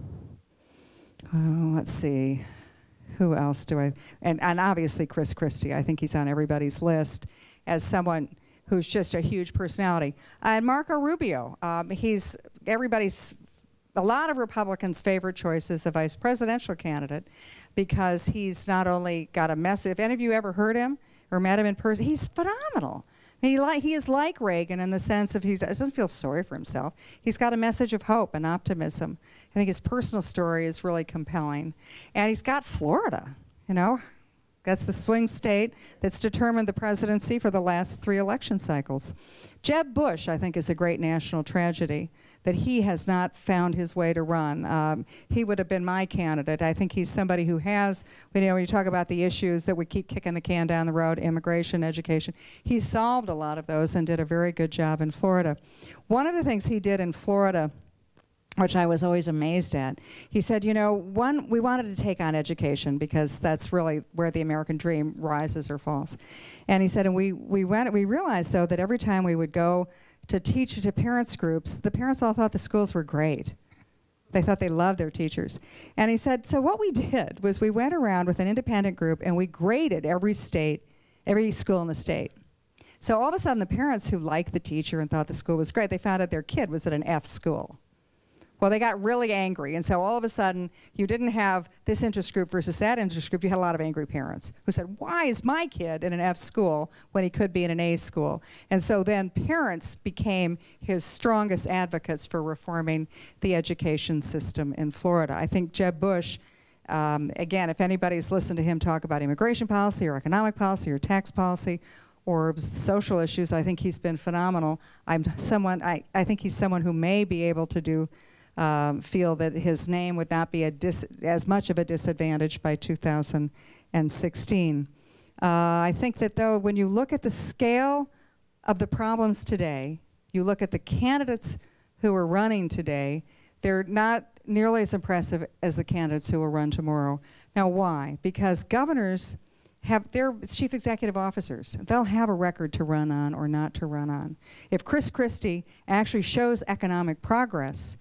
oh, let's see, who else do I, and, and obviously Chris Christie, I think he's on everybody's list as someone who's just a huge personality. And Marco Rubio, um, he's everybody's, a lot of Republicans' favorite choice as a vice presidential candidate, because he's not only got a message, if any of you ever heard him or met him in person, he's phenomenal. I mean, he, li he is like Reagan in the sense of he doesn't feel sorry for himself. He's got a message of hope and optimism. I think his personal story is really compelling. And he's got Florida, you know. That's the swing state that's determined the presidency for the last three election cycles. Jeb Bush, I think, is a great national tragedy that he has not found his way to run. Um, he would have been my candidate. I think he's somebody who has, you know, when you talk about the issues that we keep kicking the can down the road, immigration, education, he solved a lot of those and did a very good job in Florida. One of the things he did in Florida, which I was always amazed at, he said, you know, one, we wanted to take on education because that's really where the American dream rises or falls. And he said, and we, we went, we realized though that every time we would go to teach to parents groups, the parents all thought the schools were great. They thought they loved their teachers. And he said, so what we did was we went around with an independent group and we graded every state, every school in the state. So all of a sudden the parents who liked the teacher and thought the school was great, they found out their kid was at an F school. Well, they got really angry, and so all of a sudden, you didn't have this interest group versus that interest group. You had a lot of angry parents who said, why is my kid in an F school when he could be in an A school? And so then parents became his strongest advocates for reforming the education system in Florida. I think Jeb Bush, um, again, if anybody's listened to him talk about immigration policy or economic policy or tax policy or social issues, I think he's been phenomenal. I'm someone, I, I think he's someone who may be able to do Um, feel that his name would not be a dis as much of a disadvantage by two thousand sixteen. Uh, I think that though, when you look at the scale of the problems today, you look at the candidates who are running today, they're not nearly as impressive as the candidates who will run tomorrow. Now why? Because governors have their chief executive officers. They'll have a record to run on or not to run on. If Chris Christie actually shows economic progress,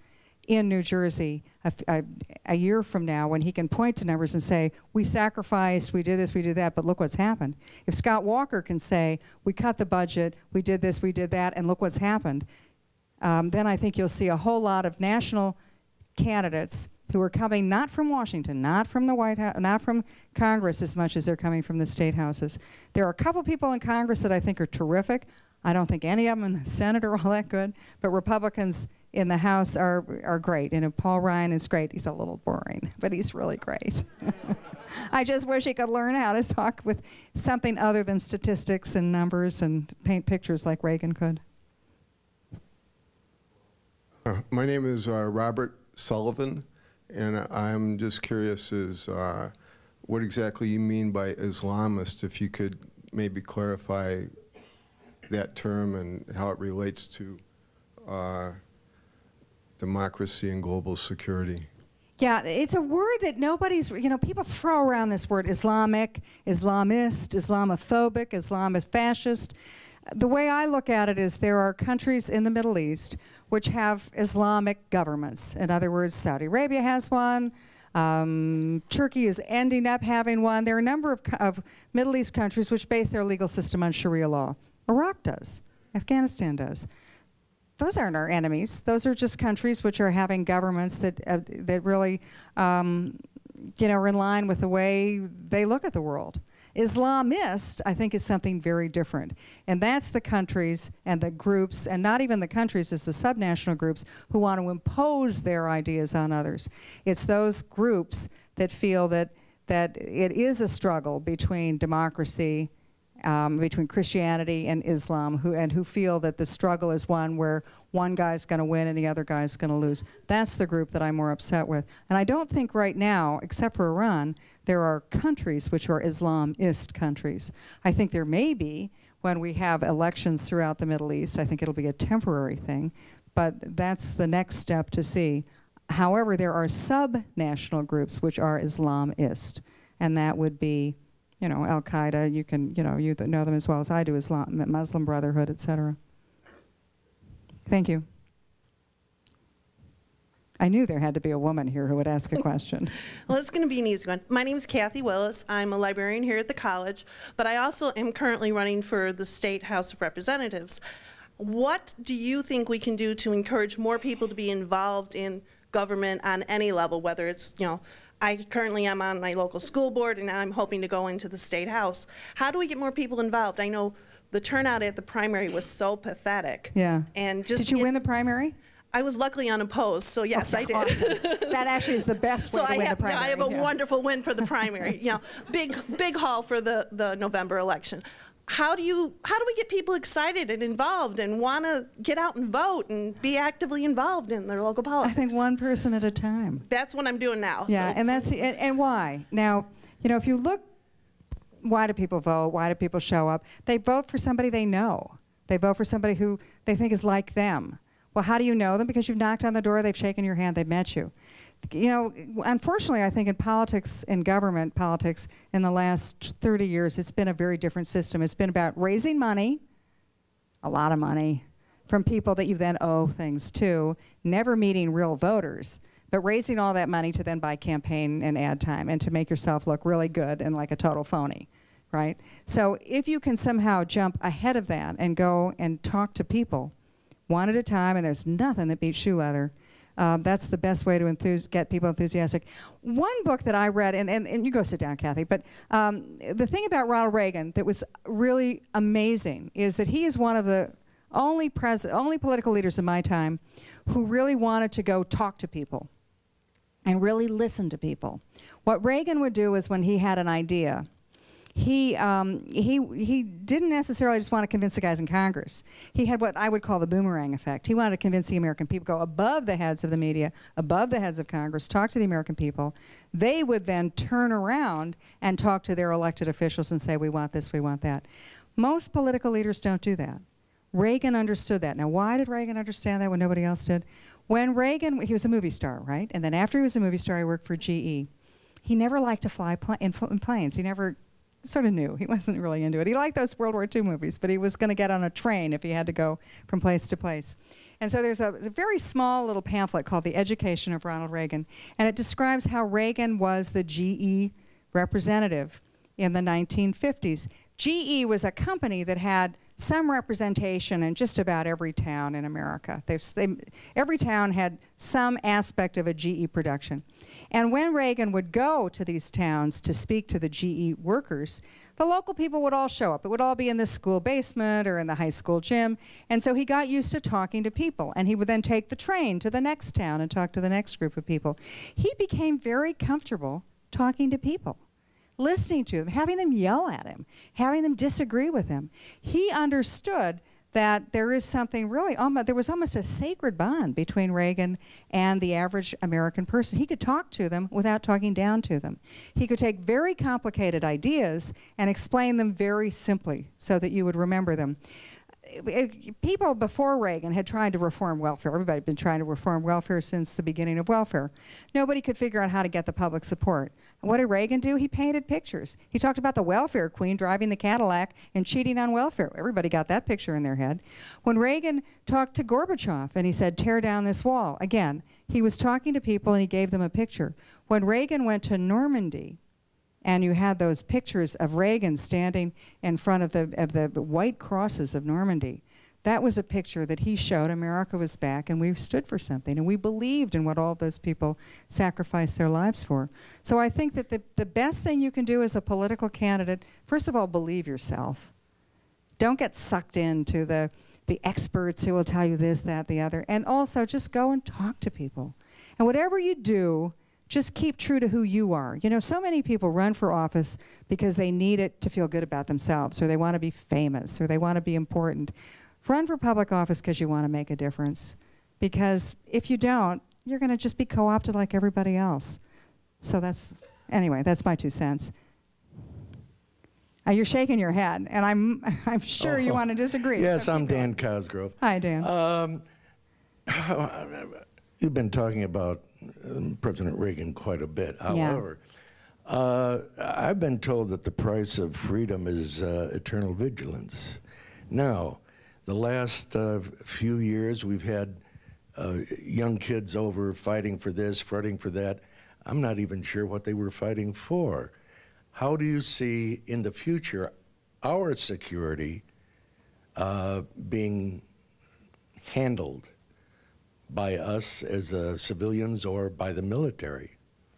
in New Jersey a, a, a year from now when he can point to numbers and say, we sacrificed, we did this, we did that, but look what's happened. If Scott Walker can say, we cut the budget, we did this, we did that, and look what's happened, um, then I think you'll see a whole lot of national candidates who are coming not from Washington, not from the White House, not from Congress as much as they're coming from the state houses. There are a couple people in Congress that I think are terrific. I don't think any of them in the Senate are all that good, but Republicans in the House are, are great. And Paul Ryan is great. He's a little boring, but he's really great. I just wish he could learn how to talk with something other than statistics and numbers and paint pictures like Reagan could. Uh, my name is uh, Robert Sullivan, and I'm just curious as uh, what exactly you mean by Islamist, if you could maybe clarify that term and how it relates to uh, democracy and global security. Yeah, it's a word that nobody's, you know, people throw around this word Islamic, Islamist, Islamophobic, Islamist fascist. The way I look at it is there are countries in the Middle East which have Islamic governments. In other words, Saudi Arabia has one. Um, Turkey is ending up having one. There are a number of, of Middle East countries which base their legal system on Sharia law. Iraq does. Afghanistan does. Those aren't our enemies. Those are just countries which are having governments that uh, that really, um, you know, are in line with the way they look at the world. Islamist, I think, is something very different. And that's the countries and the groups, and not even the countries, it's the subnational groups who want to impose their ideas on others. It's those groups that feel that, that it is a struggle between democracy, um, between Christianity and Islam, who, and who feel that the struggle is one where one guy's going to win and the other guy's going to lose. That's the group that I'm more upset with. And I don't think right now, except for Iran, there are countries which are Islamist countries. I think there may be when we have elections throughout the Middle East. I think it'll be a temporary thing, but that's the next step to see. However, there are sub-national groups which are Islamist, and that would be, you know, Al-Qaeda. You can, you know, you know them as well as I do, Islam, Muslim Brotherhood, et cetera. Thank you. I knew there had to be a woman here who would ask a question. Well, it's going to be an easy one. My name is Kathy Willis. I'm a librarian here at the college, but I also am currently running for the State House of Representatives. What do you think we can do to encourage more people to be involved in government on any level, whether it's, you know, I currently am on my local school board, and I'm hoping to go into the State House. How do we get more people involved? I know the turnout at the primary was so pathetic. Yeah. And just Did you win the primary? I was luckily unopposed, so yes, okay, I did. Awesome. That actually is the best way so to I win have, the primary. I have a yeah. wonderful win for the primary. You know, big big haul for the, the November election. How do you how do we get people excited and involved and want to get out and vote and be actively involved in their local politics? I think one person at a time. That's what I'm doing now. Yeah, so and that's the, and, and why? Now, you know, if you look, why do people vote? Why do people show up? They vote for somebody they know. They vote for somebody who they think is like them. Well, how do you know them? Because you've knocked on the door, they've shaken your hand, they've met you. You know, unfortunately, I think in politics, in government politics, in the last thirty years, it's been a very different system. It's been about raising money, a lot of money, from people that you then owe things to, never meeting real voters, but raising all that money to then buy campaign and ad time and to make yourself look really good and like a total phony, right? So if you can somehow jump ahead of that and go and talk to people, one at a time, and there's nothing that beats shoe leather. Um, that's the best way to enthuse, get people enthusiastic. One book that I read, and, and, and you go sit down, Kathy, but um, the thing about Ronald Reagan that was really amazing is that he is one of the only, pres only political leaders in my time who really wanted to go talk to people and really listen to people. What Reagan would do is when he had an idea, He, um, he, he didn't necessarily just want to convince the guys in Congress. He had what I would call the boomerang effect. He wanted to convince the American people, go above the heads of the media, above the heads of Congress, talk to the American people. They would then turn around and talk to their elected officials and say, we want this, we want that. Most political leaders don't do that. Reagan understood that. Now, why did Reagan understand that when nobody else did? When Reagan, he was a movie star, right? And then after he was a movie star, he worked for G E. He never liked to fly pl in, in planes. He never sort of knew. He wasn't really into it. He liked those World War Two movies, but he was going to get on a train if he had to go from place to place. And so there's a, a very small little pamphlet called The Education of Ronald Reagan, and it describes how Reagan was the G E representative in the nineteen fifties. G E was a company that had some representation in just about every town in America. They've, they, every town had some aspect of a G E production. And when Reagan would go to these towns to speak to the G E workers, the local people would all show up. It would all be in the school basement or in the high school gym. And so he got used to talking to people. And he would then take the train to the next town and talk to the next group of people. He became very comfortable talking to people, listening to them, having them yell at him, having them disagree with him. He understood that there is something really, almost, there was almost a sacred bond between Reagan and the average American person. He could talk to them without talking down to them. He could take very complicated ideas and explain them very simply so that you would remember them. People before Reagan had tried to reform welfare. Everybody had been trying to reform welfare since the beginning of welfare. Nobody could figure out how to get the public support. And what did Reagan do? He painted pictures. He talked about the welfare queen driving the Cadillac and cheating on welfare. Everybody got that picture in their head. When Reagan talked to Gorbachev and he said, tear down this wall, again, he was talking to people and he gave them a picture. When Reagan went to Normandy, and you had those pictures of Reagan standing in front of the, of the white crosses of Normandy. That was a picture that he showed America was back and we stood for something and we believed in what all those people sacrificed their lives for. So I think that the, the best thing you can do as a political candidate, first of all, believe yourself. Don't get sucked into the, the experts who will tell you this, that, the other. And also just go and talk to people. And whatever you do, just keep true to who you are. You know, so many people run for office because they need it to feel good about themselves, or they want to be famous, or they want to be important. Run for public office because you want to make a difference. Because if you don't, you're going to just be co-opted like everybody else. So that's, anyway, that's my two cents. Uh, you're shaking your head, and I'm, I'm sure oh. you want to disagree. Yes, I'm Dan Cosgrove. Hi, Dan. Um, you've been talking about um, President Reagan quite a bit. However, yeah. uh, I've been told that the price of freedom is uh, eternal vigilance. Now, the last uh, few years, we've had uh, young kids over fighting for this, fighting for that. I'm not even sure what they were fighting for. How do you see in the future our security uh, being handled by us as uh, civilians or by the military?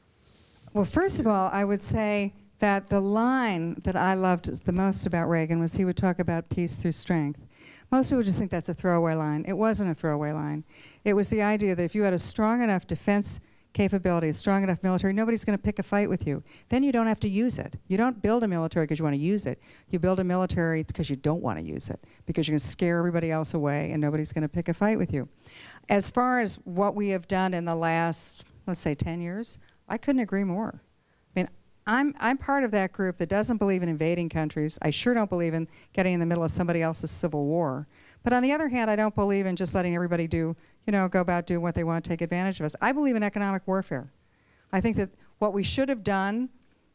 Well, first of all, I would say that the line that I loved the most about Reagan was he would talk about peace through strength. Most people just think that's a throwaway line. It wasn't a throwaway line. It was the idea that if you had a strong enough defense capability, a strong enough military, nobody's going to pick a fight with you. Then you don't have to use it. You don't build a military because you want to use it. You build a military because you don't want to use it, because you're going to scare everybody else away and nobody's going to pick a fight with you. As far as what we have done in the last, let's say, ten years, I couldn't agree more. I mean, I'm, I'm part of that group that doesn't believe in invading countries. I sure don't believe in getting in the middle of somebody else's civil war. But on the other hand, I don't believe in just letting everybody do, you know, go about doing what they want, take advantage of us. I believe in economic warfare. I think that what we should have done,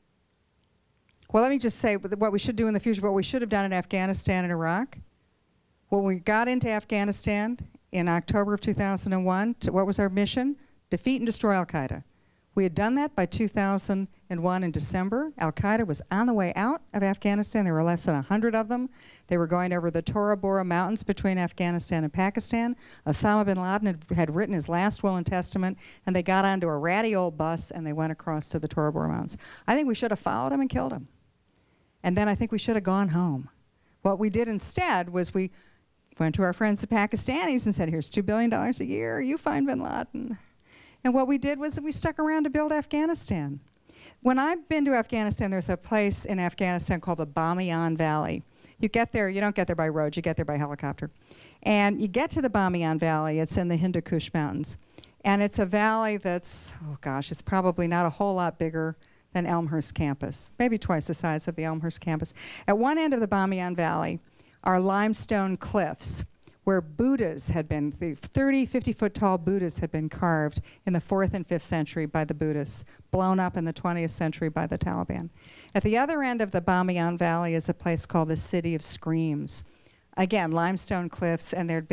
well, let me just say what we should do in the future, what we should have done in Afghanistan and Iraq. When we got into Afghanistan in October of two thousand one, to, what was our mission? Defeat and destroy al-Qaeda. We had done that by two thousand one in December. Al-Qaeda was on the way out of Afghanistan. There were less than one hundred of them. They were going over the Tora Bora Mountains between Afghanistan and Pakistan. Osama bin Laden had, had written his last will and testament, and they got onto a ratty old bus and they went across to the Tora Bora Mountains. I think we should have followed him and killed him. And then I think we should have gone home. What we did instead was we went to our friends the Pakistanis and said, here's two billion dollars a year, you find bin Laden. And what we did was that we stuck around to build Afghanistan. When I've been to Afghanistan, there's a place in Afghanistan called the Bamiyan Valley. You get there, you don't get there by road, you get there by helicopter. And you get to the Bamiyan Valley, it's in the Hindu Kush Mountains. And it's a valley that's, oh gosh, it's probably not a whole lot bigger than Elmhurst campus, maybe twice the size of the Elmhurst campus. At one end of the Bamiyan Valley are limestone cliffs where Buddhas had been, the thirty, fifty foot tall Buddhas had been carved in the fourth and fifth century by the Buddhists, blown up in the twentieth century by the Taliban. At the other end of the Bamiyan Valley is a place called the City of Screams. Again, limestone cliffs, and there'd been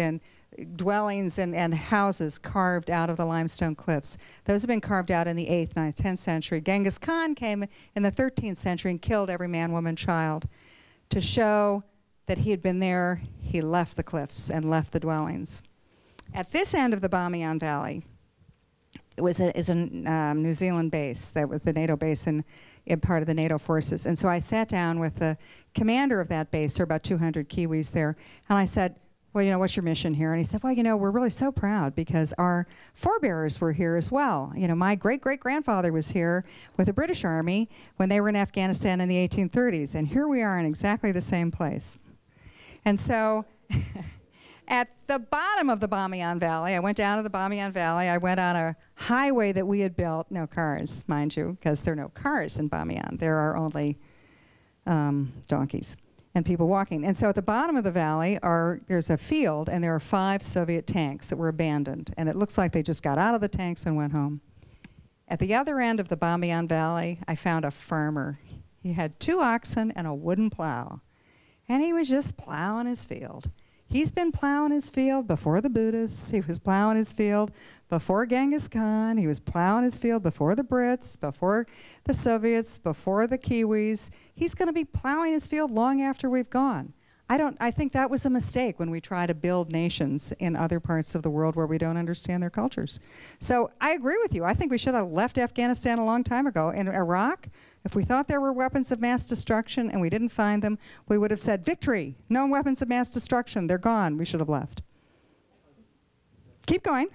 dwellings and, and houses carved out of the limestone cliffs. Those have been carved out in the eighth, ninth, tenth century. Genghis Khan came in the thirteenth century and killed every man, woman, child. To show that he had been there, he left the cliffs and left the dwellings. At this end of the Bamiyan Valley, it was a, is a um, New Zealand base, that was the NATO base in, in part of the NATO forces. And so I sat down with the commander of that base, there were about two hundred Kiwis there, and I said, well, you know, what's your mission here? And he said, well, you know, we're really so proud because our forebears were here as well. You know, my great-great-grandfather was here with the British Army when they were in Afghanistan in the eighteen thirties, and here we are in exactly the same place. And so at the bottom of the Bamiyan Valley, I went down to the Bamiyan Valley, I went on a highway that we had built, no cars, mind you, because there are no cars in Bamiyan. There are only um, donkeys and people walking. And so at the bottom of the valley, are there's a field, and there are five Soviet tanks that were abandoned. And it looks like they just got out of the tanks and went home. At the other end of the Bamiyan Valley, I found a farmer. He had two oxen and a wooden plow. And he was just plowing his field. He's been plowing his field before the Buddhists. He was plowing his field before Genghis Khan. He was plowing his field before the Brits, before the Soviets, before the Kiwis. He's going to be plowing his field long after we've gone. I don't. I think that was a mistake when we try to build nations in other parts of the world where we don't understand their cultures. So I agree with you. I think we should have left Afghanistan a long time ago. In Iraq, if we thought there were weapons of mass destruction and we didn't find them, we would have said, victory, no weapons of mass destruction, they're gone, we should have left. Keep going.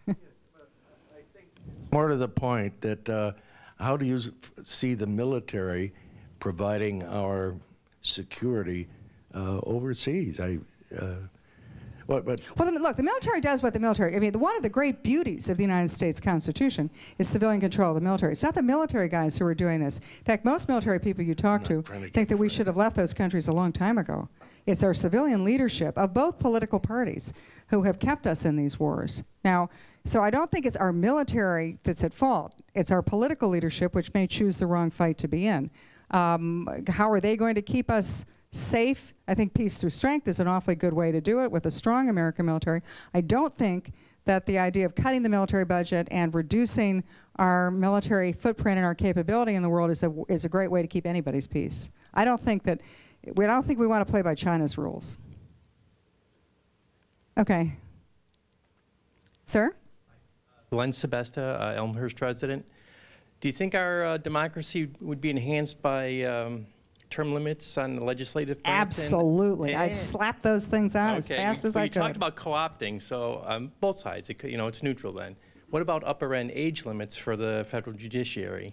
More to the point that uh, how do you s- see the military providing our security uh, overseas? I, uh, what, but Well, the, look, the military does what the military, I mean, the, one of the great beauties of the United States Constitution is civilian control of the military. It's not the military guys who are doing this. In fact, most military people you talk to to think that we should have left those countries a long time ago. It's our civilian leadership of both political parties who have kept us in these wars. Now, so I don't think it's our military that's at fault. It's our political leadership which may choose the wrong fight to be in. Um, how are they going to keep us safe? I think peace through strength is an awfully good way to do it with a strong American military. I don't think that the idea of cutting the military budget and reducing our military footprint and our capability in the world is a, is a great way to keep anybody's peace. I don't think that, we don't think we want to play by China's rules. Okay. Sir? Glenn Sebesta, uh, Elmhurst resident. Do you think our uh, democracy would be enhanced by um, term limits on the legislative branch? Absolutely. And, I'd slap those things on okay. as fast you, as I you could. talked about co-opting, so um, both sides, it could, you know, it's neutral then. What about upper end age limits for the federal judiciary?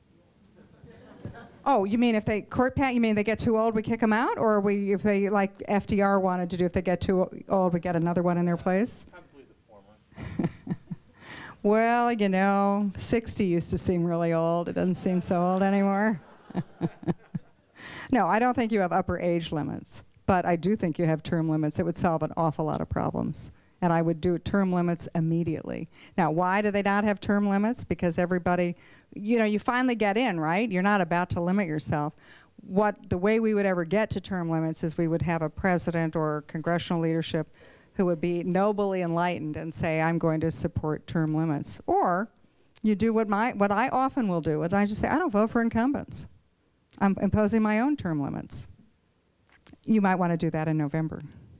Oh, you mean if they court pat? You mean they get too old, we kick them out, or we, if they like F D R wanted to do, if they get too old, we get another one in their place? Probably the former. Well, you know, sixty used to seem really old. It doesn't seem so old anymore. No, I don't think you have upper age limits, but I do think you have term limits. It would solve an awful lot of problems. And I would do term limits immediately. Now, why do they not have term limits? Because everybody, you know, you finally get in, right? You're not about to limit yourself. What the way we would ever get to term limits is we would have a president or congressional leadership who would be nobly enlightened and say, I'm going to support term limits. Or you do what my what I often will do, is I just say, I don't vote for incumbents. I'm imposing my own term limits. You might want to do that in November.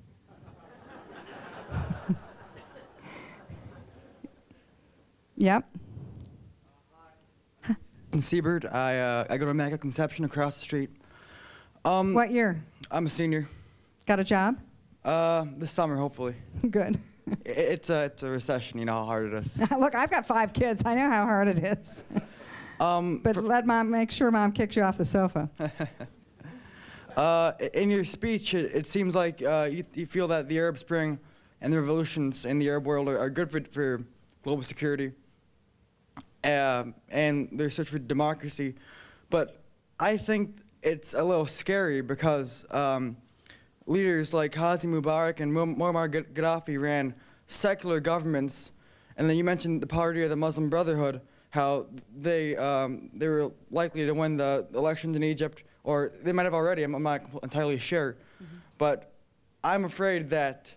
Yep. In Seabird, I uh, I go to Immaculate Conception across the street. Um, What year? I'm a senior. Got a job? Uh, this summer, hopefully. Good. I- it's a it's a recession. You know how hard it is. Look, I've got five kids. I know how hard it is. Um, but let mom make sure mom kicks you off the sofa. uh, in your speech, it, it seems like uh, you, you feel that the Arab Spring and the revolutions in the Arab world are, are good for for global security. Uh, and their search for democracy, but I think it's a little scary because um, leaders like Hosni Mubarak and Muammar Gaddafi ran secular governments, and then you mentioned the party of the Muslim Brotherhood, how they um, they were likely to win the elections in Egypt, or they might have already. I'm, I'm not entirely sure, mm-hmm. but I'm afraid that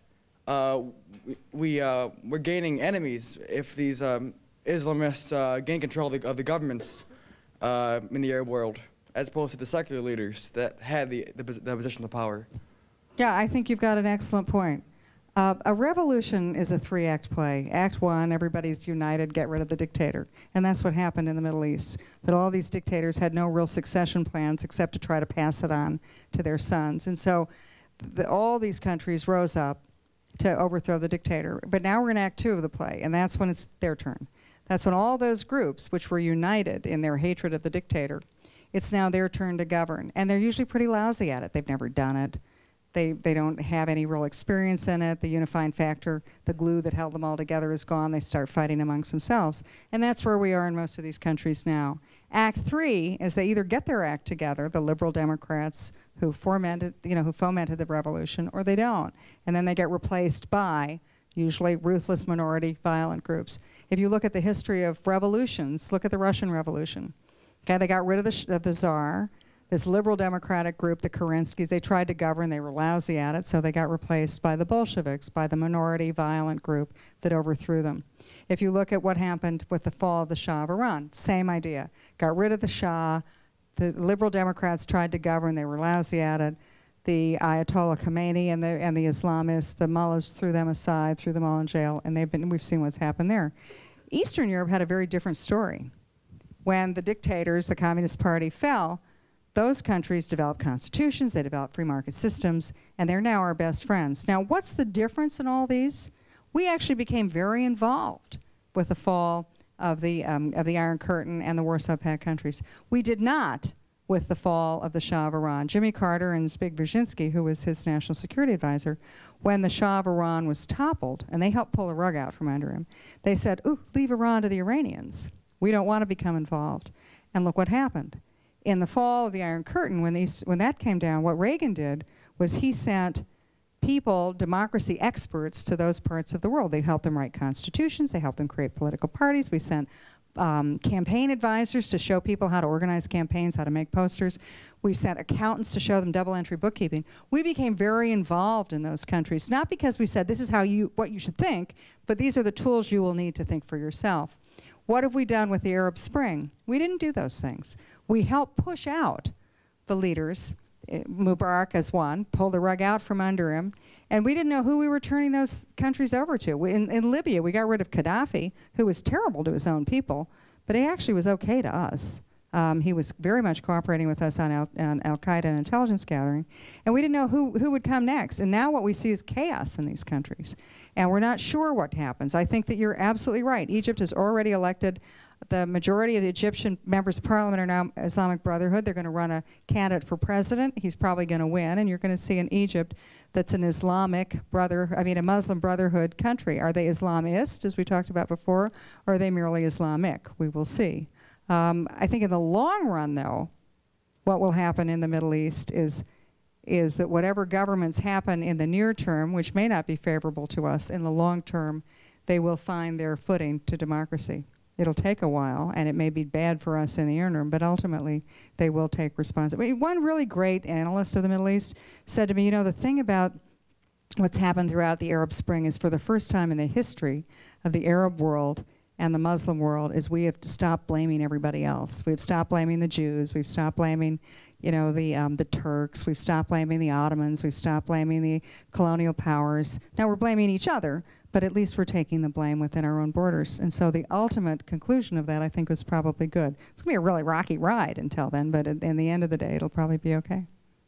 uh, we, we uh, we're gaining enemies if these um, Islamists uh, gain control of the, of the governments uh, in the Arab world, as opposed to the secular leaders that had the, the, the position of power. Yeah, I think you've got an excellent point. Uh, a revolution is a three-act play. Act one, everybody's united, get rid of the dictator. And that's what happened in the Middle East, that all these dictators had no real succession plans except to try to pass it on to their sons. And so the, all these countries rose up to overthrow the dictator. But now we're in Act two of the play, and that's when it's their turn. That's when all those groups, which were united in their hatred of the dictator, it's now their turn to govern. And they're usually pretty lousy at it. They've never done it. They, they don't have any real experience in it. The unifying factor, the glue that held them all together is gone. They start fighting amongst themselves. And that's where we are in most of these countries now. Act three is they either get their act together, the liberal Democrats who fomented, you know, who fomented the revolution, or they don't. And then they get replaced by usually ruthless minority violent groups. If you look at the history of revolutions, look at the Russian Revolution. Okay, they got rid of the, sh of the Tsar. This liberal democratic group, the Kerenskys, they tried to govern. They were lousy at it, so they got replaced by the Bolsheviks, by the minority violent group that overthrew them. If you look at what happened with the fall of the Shah of Iran, same idea. Got rid of the Shah. The liberal Democrats tried to govern. They were lousy at it. The Ayatollah Khomeini and the, and the Islamists, the mullahs threw them aside, threw them all in jail, and they've been, we've seen what's happened there. Eastern Europe had a very different story. When the dictators, the Communist Party, fell, those countries developed constitutions, they developed free market systems, and they're now our best friends. Now, what's the difference in all these? We actually became very involved with the fall of the, um, of the Iron Curtain and the Warsaw Pact countries. We did not with the fall of the Shah of Iran. Jimmy Carter and Zbigniew Brzezinski, who was his national security advisor, when the Shah of Iran was toppled, and they helped pull the rug out from under him, they said, ooh, leave Iran to the Iranians. We don't want to become involved. And look what happened. In the fall of the Iron Curtain, when, these, when that came down, what Reagan did was he sent people, democracy experts, to those parts of the world. They helped them write constitutions. They helped them create political parties. We sent um, campaign advisors to show people how to organize campaigns, how to make posters. We sent accountants to show them double-entry bookkeeping. We became very involved in those countries, not because we said this is how you, what you should think, but these are the tools you will need to think for yourself. What have we done with the Arab Spring? We didn't do those things. We helped push out the leaders, uh, Mubarak as one, pull the rug out from under him, and we didn't know who we were turning those countries over to. We, in, in Libya, we got rid of Gaddafi, who was terrible to his own people, but he actually was okay to us. Um, he was very much cooperating with us on, Al, on Al-Qaeda and intelligence gathering, and we didn't know who, who would come next. And now what we see is chaos in these countries, and we're not sure what happens. I think that you're absolutely right. Egypt has already elected. The majority of the Egyptian members of parliament are now Islamic Brotherhood. They're going to run a candidate for president. He's probably going to win, and you're going to see an Egypt that's an Islamic brother, I mean a Muslim Brotherhood country. Are they Islamist, as we talked about before, or are they merely Islamic? We will see. Um, I think in the long run, though, what will happen in the Middle East is, is that whatever governments happen in the near term, which may not be favorable to us, in the long term, they will find their footing to democracy. It'll take a while, and it may be bad for us in the interim, but ultimately they will take responsibility. One really great analyst of the Middle East said to me, you know, the thing about what's happened throughout the Arab Spring is for the first time in the history of the Arab world and the Muslim world is we have to stop blaming everybody else. We've stopped blaming the Jews. We've stopped blaming, you know, the, um, the Turks. We've stopped blaming the Ottomans. We've stopped blaming the colonial powers. Now we're blaming each other, but at least we're taking the blame within our own borders. And so the ultimate conclusion of that, I think, was probably good. It's going to be a really rocky ride until then, but in, in the end of the day, it'll probably be okay.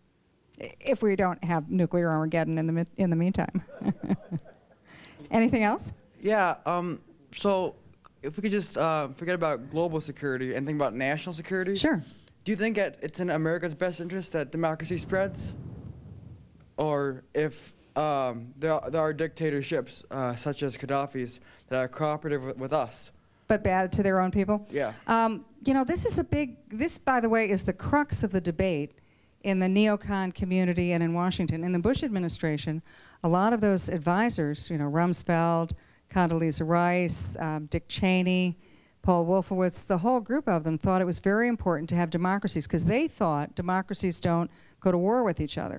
If we don't have nuclear Armageddon in the, in the meantime. Anything else? Yeah, um, so if we could just uh, forget about global security and think about national security. Sure. Do you think that it's in America's best interest that democracy spreads? Or if um, there, are, there are dictatorships, uh, such as Gaddafi's, that are cooperative with, with us? But bad to their own people? Yeah. Um, you know, this is a big, this, by the way, is the crux of the debate in the neocon community and in Washington. In the Bush administration, a lot of those advisors, you know, Rumsfeld, Condoleezza Rice, um, Dick Cheney, Paul Wolfowitz, the whole group of them thought it was very important to have democracies because they thought democracies don't go to war with each other.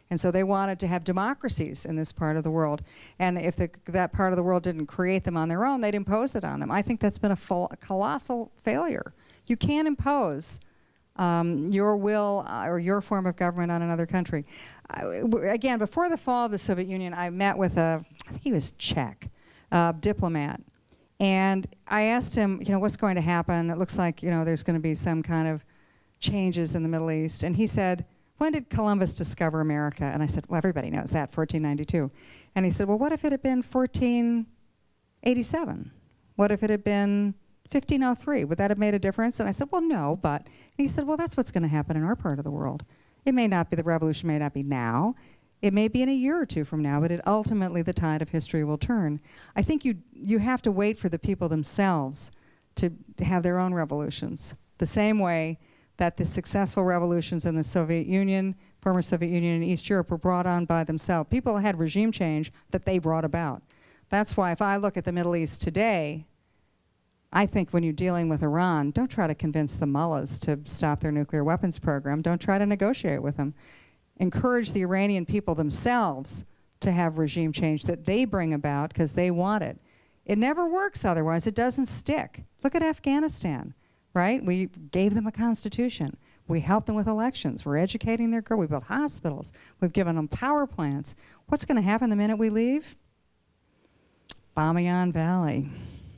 And so they wanted to have democracies in this part of the world. And if the, that part of the world didn't create them on their own, they'd impose it on them. I think that's been a, full, a colossal failure. You can't impose um, your will uh, or your form of government on another country. Uh, again, before the fall of the Soviet Union, I met with a, I think he was Czech, uh, diplomat. And I asked him, you know, what's going to happen? It looks like, you know, there's going to be some kind of changes in the Middle East. And he said, when did Columbus discover America? And I said, well, everybody knows that, fourteen ninety-two. And he said, well, what if it had been fourteen eighty-seven? What if it had been fifteen oh three? Would that have made a difference? And I said, well, no, but. And he said, well, that's what's going to happen in our part of the world. It may not be, the revolution may not be now. It may be in a year or two from now, but it ultimately the tide of history will turn. I think you, you have to wait for the people themselves to have their own revolutions. The same way that the successful revolutions in the Soviet Union, former Soviet Union and East Europe were brought on by themselves. People had regime change that they brought about. That's why if I look at the Middle East today, I think when you're dealing with Iran, don't try to convince the mullahs to stop their nuclear weapons program. Don't try to negotiate with them. Encourage the Iranian people themselves to have regime change that they bring about because they want it. It never works otherwise. It doesn't stick. Look at Afghanistan. Right? We gave them a constitution. We helped them with elections. We're educating their girls. We built hospitals. We've given them power plants. What's going to happen the minute we leave? Bamiyan Valley.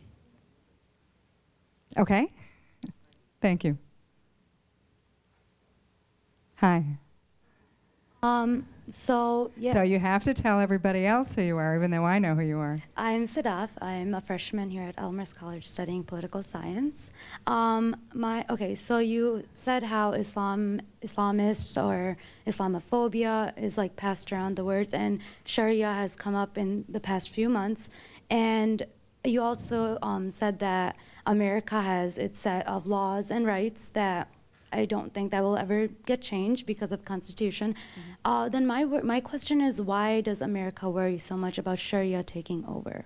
Okay? Thank you. Hi. Um, so, yeah. So you have to tell everybody else who you are, even though I know who you are. I'm Sadaf. I'm a freshman here at Elmhurst College studying political science. Um, my okay, so you said how Islam, Islamists or Islamophobia is like passed around the words, and Sharia has come up in the past few months. And you also um, said that America has its set of laws and rights that I don't think that will ever get changed because of Constitution. Mm-hmm. uh, then my my question is, why does America worry so much about Sharia taking over?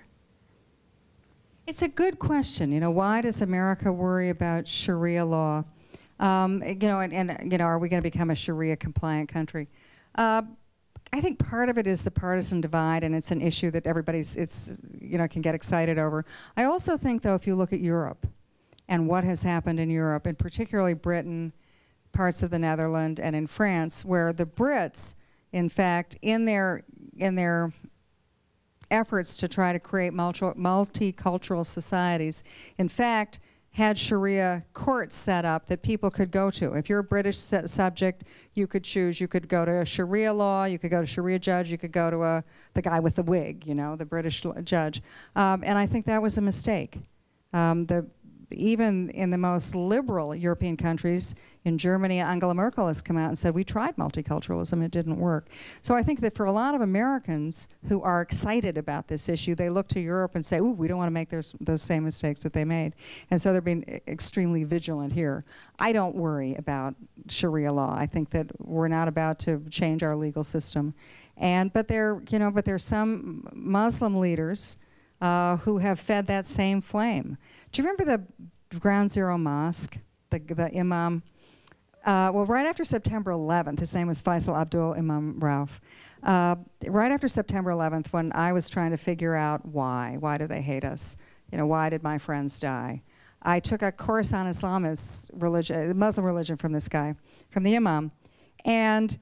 It's a good question. You know, why does America worry about Sharia law? Um, you know, and, and you know, are we going to become a Sharia compliant country? Uh, I think part of it is the partisan divide, and it's an issue that everybody's it's you know can get excited over. I also think, though, if you look at Europe and what has happened in Europe, and particularly Britain, parts of the Netherlands, and in France, where the Brits, in fact, in their in their efforts to try to create multi multicultural societies, in fact, had Sharia courts set up that people could go to. If you're a British su subject, you could choose. You could go to a Sharia law. You could go to Sharia judge. You could go to a the guy with the wig, you know, the British judge. Um, and I think that was a mistake. Um, the Even in the most liberal European countries, in Germany, Angela Merkel has come out and said, we tried multiculturalism, it didn't work. So I think that for a lot of Americans who are excited about this issue, they look to Europe and say, ooh, we don't want to make those, those same mistakes that they made. And so they're being extremely vigilant here. I don't worry about Sharia law. I think that we're not about to change our legal system. And, but there, you know, but there's some Muslim leaders uh, who have fed that same flame. Do you remember the Ground Zero Mosque, the, the imam? Uh, well, right after September eleventh, his name was Faisal Abdul Imam Rauf. Uh, right after September eleventh, when I was trying to figure out why, why do they hate us? You know, why did my friends die? I took a course on Islamist religion, Muslim religion from this guy, from the imam, and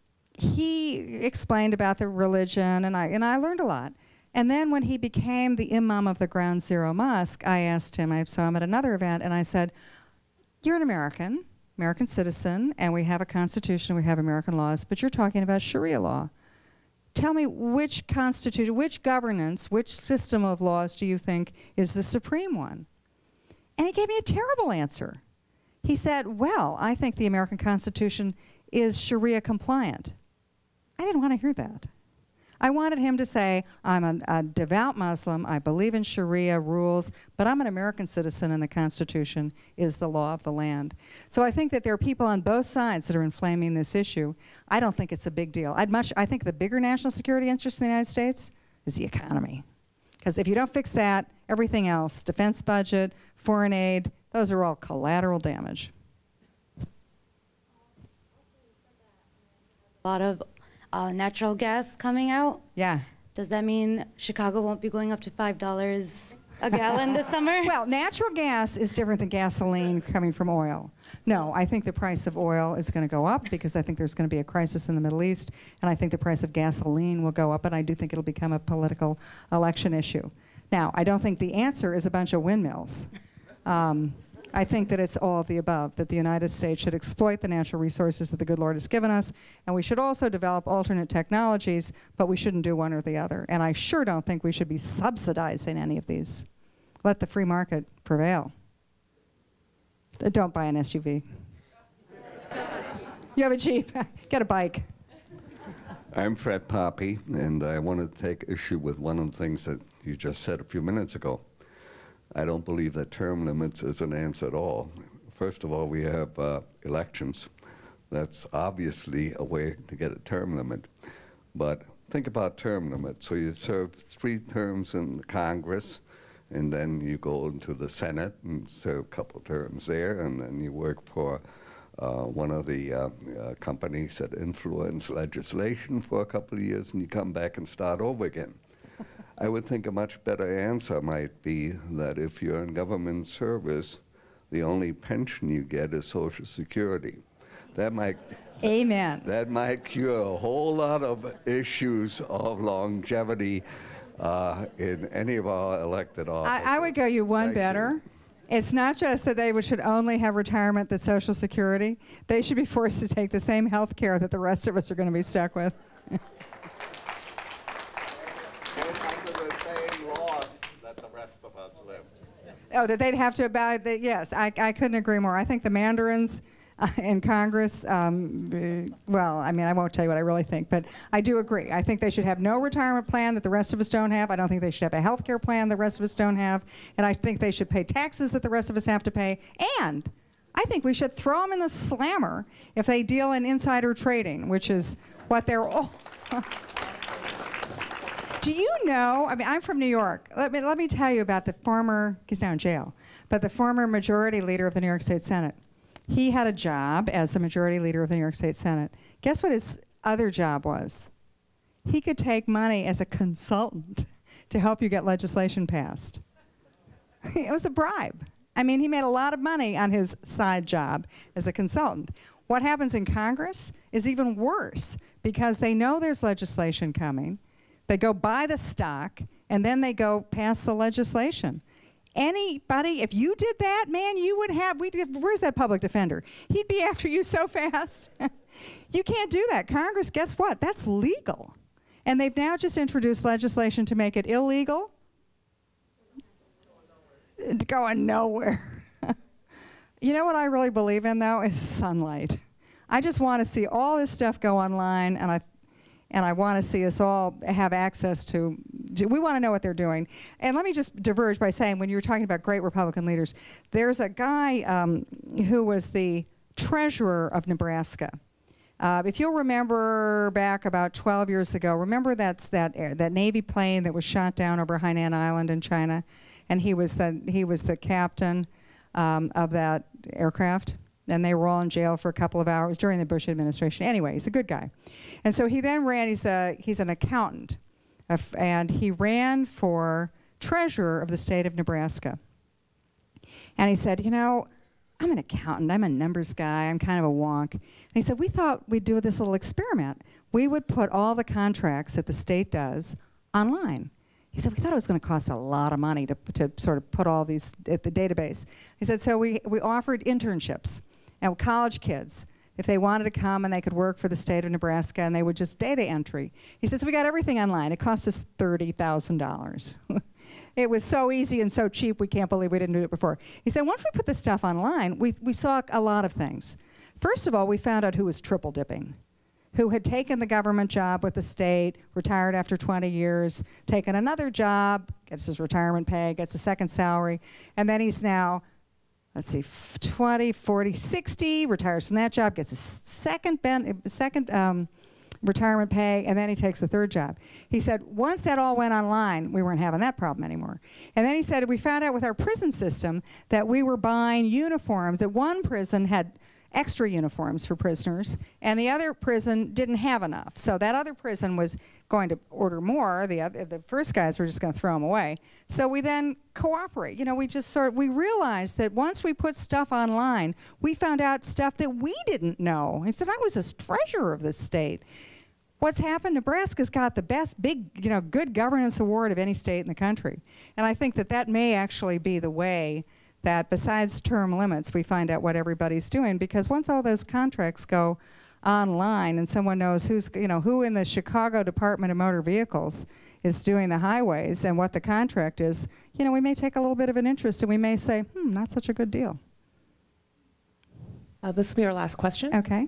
he explained about the religion, and I and I learned a lot. And then when he became the imam of the Ground Zero Mosque, I asked him, I saw him at another event, and I said, you're an American, American citizen, and we have a constitution, we have American laws, but you're talking about Sharia law. Tell me which constitution, which governance, which system of laws do you think is the supreme one? And he gave me a terrible answer. He said, well, I think the American Constitution is Sharia compliant. I didn't want to hear that. I wanted him to say, I'm a, a devout Muslim, I believe in Sharia rules, but I'm an American citizen and the Constitution is the law of the land. So I think that there are people on both sides that are inflaming this issue. I don't think it's a big deal. I'd much, I think the bigger national security interest in the United States is the economy. Because if you don't fix that, everything else, defense budget, foreign aid, those are all collateral damage. A lot of uh, natural gas coming out. Yeah. Does that mean Chicago won't be going up to five dollars a gallon this summer? Well, natural gas is different than gasoline coming from oil. No, I think the price of oil is going to go up because I think there's going to be a crisis in the Middle East, and I think the price of gasoline will go up, and I do think it'll become a political election issue. Now, I don't think the answer is a bunch of windmills. Um, I think that it's all of the above, that the United States should exploit the natural resources that the good Lord has given us, and we should also develop alternate technologies, but we shouldn't do one or the other. And I sure don't think we should be subsidizing any of these. Let the free market prevail. Uh, Don't buy an S U V. You have a Jeep, get a bike. I'm Fred Poppy, and I want to take issue with one of the things that you just said a few minutes ago. I don't believe that term limits is an answer at all. First of all, we have uh, elections. That's obviously a way to get a term limit. But think about term limits. So you serve three terms in Congress, and then you go into the Senate and serve a couple terms there, and then you work for uh, one of the uh, uh, companies that influence legislation for a couple of years, and you come back and start over again. I would think a much better answer might be that if you're in government service, the only pension you get is Social Security. That might, Amen. That might cure a whole lot of issues of longevity uh, in any of our elected offices. I, I would go you one Thank better. you. It's not just that they would, should only have retirement that's Social Security. They should be forced to take the same health care that the rest of us are going to be stuck with. Oh, that they'd have to abide, the, yes, I, I couldn't agree more. I think the mandarins uh, in Congress, um, uh, well, I mean, I won't tell you what I really think, but I do agree. I think they should have no retirement plan that the rest of us don't have. I don't think they should have a health care plan the rest of us don't have. And I think they should pay taxes that the rest of us have to pay. And I think we should throw them in the slammer if they deal in insider trading, which is what they're all... Do you know, I mean, I'm from New York. Let me, let me tell you about the former, he's now in jail, but the former majority leader of the New York State Senate. He had a job as the majority leader of the New York State Senate. Guess what his other job was? He could take money as a consultant to help you get legislation passed. It was a bribe. I mean, he made a lot of money on his side job as a consultant. What happens in Congress is even worse because they know there's legislation coming. They go buy the stock, and then they go pass the legislation. Anybody, if you did that, man, you would have, we'd have, where's that public defender? He'd be after you so fast. You can't do that. Congress, guess what? That's legal. And they've now just introduced legislation to make it illegal. It's going nowhere. You know what I really believe in, though, is sunlight. I just want to see all this stuff go online, and I And I want to see us all have access to, we want to know what they're doing. And let me just diverge by saying, when you were talking about great Republican leaders, there's a guy um, who was the treasurer of Nebraska. Uh, if you'll remember back about twelve years ago, remember that's that, air, that Navy plane that was shot down over Hainan Island in China? And he was the, he was the captain um, of that aircraft. And they were all in jail for a couple of hours during the Bush administration. Anyway, he's a good guy. And so he then ran, he's, a, he's an accountant, and he ran for treasurer of the state of Nebraska. And he said, you know, I'm an accountant, I'm a numbers guy, I'm kind of a wonk. And he said, we thought we'd do this little experiment. We would put all the contracts that the state does online. He said, we thought it was going to cost a lot of money to, to sort of put all these at the database. He said, so we, we offered internships. And college kids, if they wanted to come and they could work for the state of Nebraska and they would just data entry. He says, we got everything online. It cost us thirty thousand dollars. It was so easy and so cheap, we can't believe we didn't do it before. He said, once we put this stuff online, we, we saw a lot of things. First of all, we found out who was triple dipping, who had taken the government job with the state, retired after twenty years, taken another job, gets his retirement pay, gets a second salary, and then he's now, let's see, twenty, forty, sixty, retires from that job, gets a second, ben, second um, retirement pay, and then he takes the third job. He said, once that all went online, we weren't having that problem anymore. And then he said, we found out with our prison system that we were buying uniforms, that one prison had extra uniforms for prisoners, and the other prison didn't have enough. So that other prison was going to order more. The other, the first guys were just going to throw them away. So we then cooperate. You know, we just sort of, we realized that once we put stuff online, we found out stuff that we didn't know. He said, I was a treasurer of this state. What's happened, Nebraska's got the best big, you know, good governance award of any state in the country. And I think that that may actually be the way that besides term limits, we find out what everybody's doing, because once all those contracts go online and someone knows who's, you know, who in the Chicago Department of Motor Vehicles is doing the highways and what the contract is, you know, we may take a little bit of an interest and we may say, hmm, not such a good deal. Uh, this will be our last question. Okay.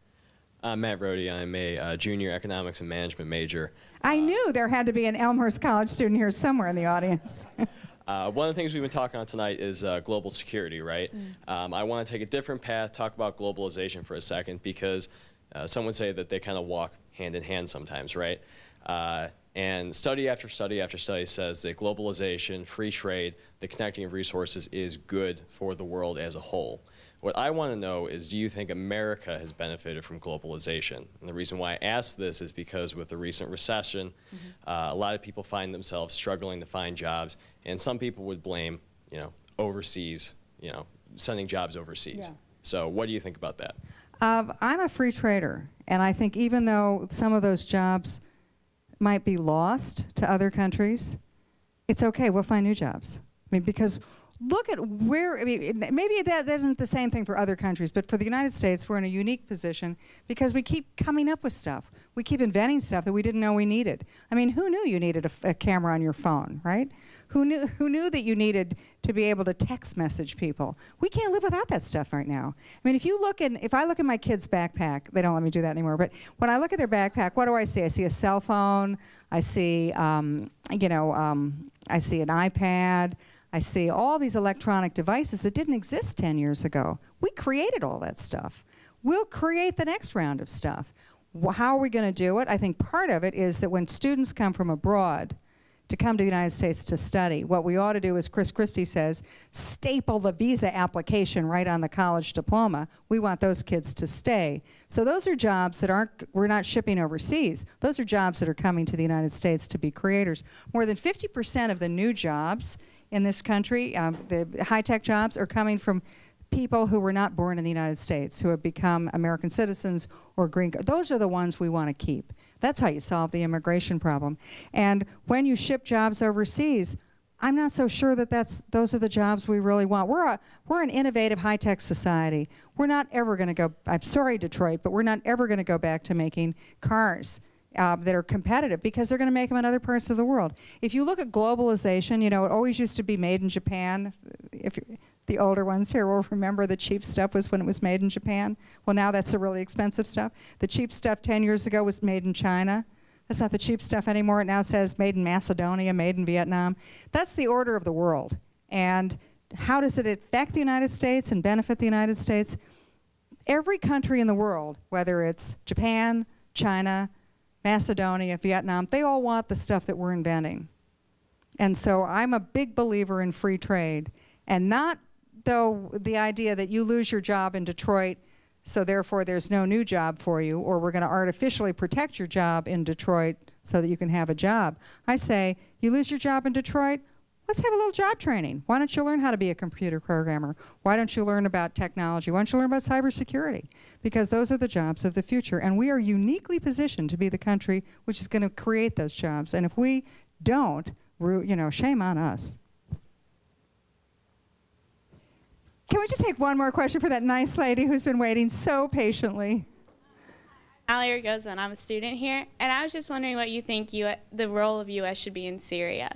I'm Matt Rohde. I'm a uh, junior economics and management major. I uh, knew there had to be an Elmhurst College student here somewhere in the audience. Uh, one of the things we've been talking on tonight is uh, global security, right? Mm. Um, I want to take a different path, talk about globalization for a second, because uh, some would say that they kind of walk hand in hand sometimes, right? Uh, and study after study after study says that globalization, free trade, the connecting of resources is good for the world as a whole. What I want to know is, do you think America has benefited from globalization? And the reason why I ask this is because with the recent recession, mm-hmm. uh, a lot of people find themselves struggling to find jobs, and some people would blame, you know, overseas, you know, sending jobs overseas. Yeah. So what do you think about that? Um, I'm a free trader, and I think even though some of those jobs might be lost to other countries, it's okay, we'll find new jobs. I mean, because look at where, I mean, maybe that isn't the same thing for other countries, but for the United States, we're in a unique position because we keep coming up with stuff. We keep inventing stuff that we didn't know we needed. I mean, who knew you needed a, a camera on your phone, right? Who knew, who knew that you needed to be able to text message people? We can't live without that stuff right now. I mean, if you look in, if I look at my kid's backpack, they don't let me do that anymore, but when I look at their backpack, what do I see? I see a cell phone, I see, um, you know, um, I see an iPad, I see all these electronic devices that didn't exist ten years ago. We created all that stuff. We'll create the next round of stuff. How are we going to do it? I think part of it is that when students come from abroad to come to the United States to study, what we ought to do, as Chris Christie says, staple the visa application right on the college diploma. We want those kids to stay. So those are jobs that aren't, we're not shipping overseas. Those are jobs that are coming to the United States to be creators. More than fifty percent of the new jobs in this country, um, the high-tech jobs, are coming from people who were not born in the United States, who have become American citizens or green card. Those are the ones we want to keep. That's how you solve the immigration problem. And when you ship jobs overseas, I'm not so sure that that's, those are the jobs we really want. We're, a, we're an innovative, high-tech society. We're not ever going to go, I'm sorry, Detroit, but we're not ever going to go back to making cars Uh, that are competitive, because they're going to make them in other parts of the world. If you look at globalization, you know, it always used to be made in Japan. If you, the older ones here will remember the cheap stuff was when it was made in Japan. Well, now that's the really expensive stuff. The cheap stuff ten years ago was made in China. That's not the cheap stuff anymore. It now says made in Macedonia, made in Vietnam. That's the order of the world. And how does it affect the United States and benefit the United States? Every country in the world, whether it's Japan, China, Macedonia, Vietnam, they all want the stuff that we're inventing. And so I'm a big believer in free trade, and not, though, the idea that you lose your job in Detroit, so therefore there's no new job for you, or we're going to artificially protect your job in Detroit so that you can have a job. I say, you lose your job in Detroit, let's have a little job training. Why don't you learn how to be a computer programmer? Why don't you learn about technology? Why don't you learn about cybersecurity? Because those are the jobs of the future, and we are uniquely positioned to be the country which is going to create those jobs. And if we don't, we're, you know, shame on us. Can we just take one more question for that nice lady who's been waiting so patiently? Allie Ragosa, and I'm a student here, and I was just wondering what you think you, the role of U S should be in Syria.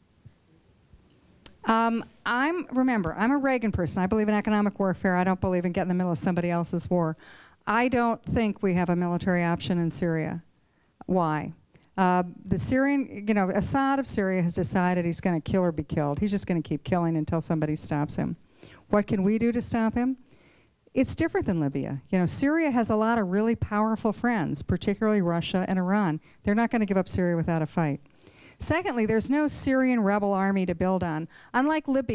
Um, I'm, remember, I'm a Reagan person. I believe in economic warfare. I don't believe in getting in the middle of somebody else's war. I don't think we have a military option in Syria. Why? Uh, the Syrian, you know, Assad of Syria has decided he's going to kill or be killed. He's just going to keep killing until somebody stops him. What can we do to stop him? It's different than Libya. You know, Syria has a lot of really powerful friends, particularly Russia and Iran. They're not going to give up Syria without a fight. Secondly, there's no Syrian rebel army to build on. Unlike Libya,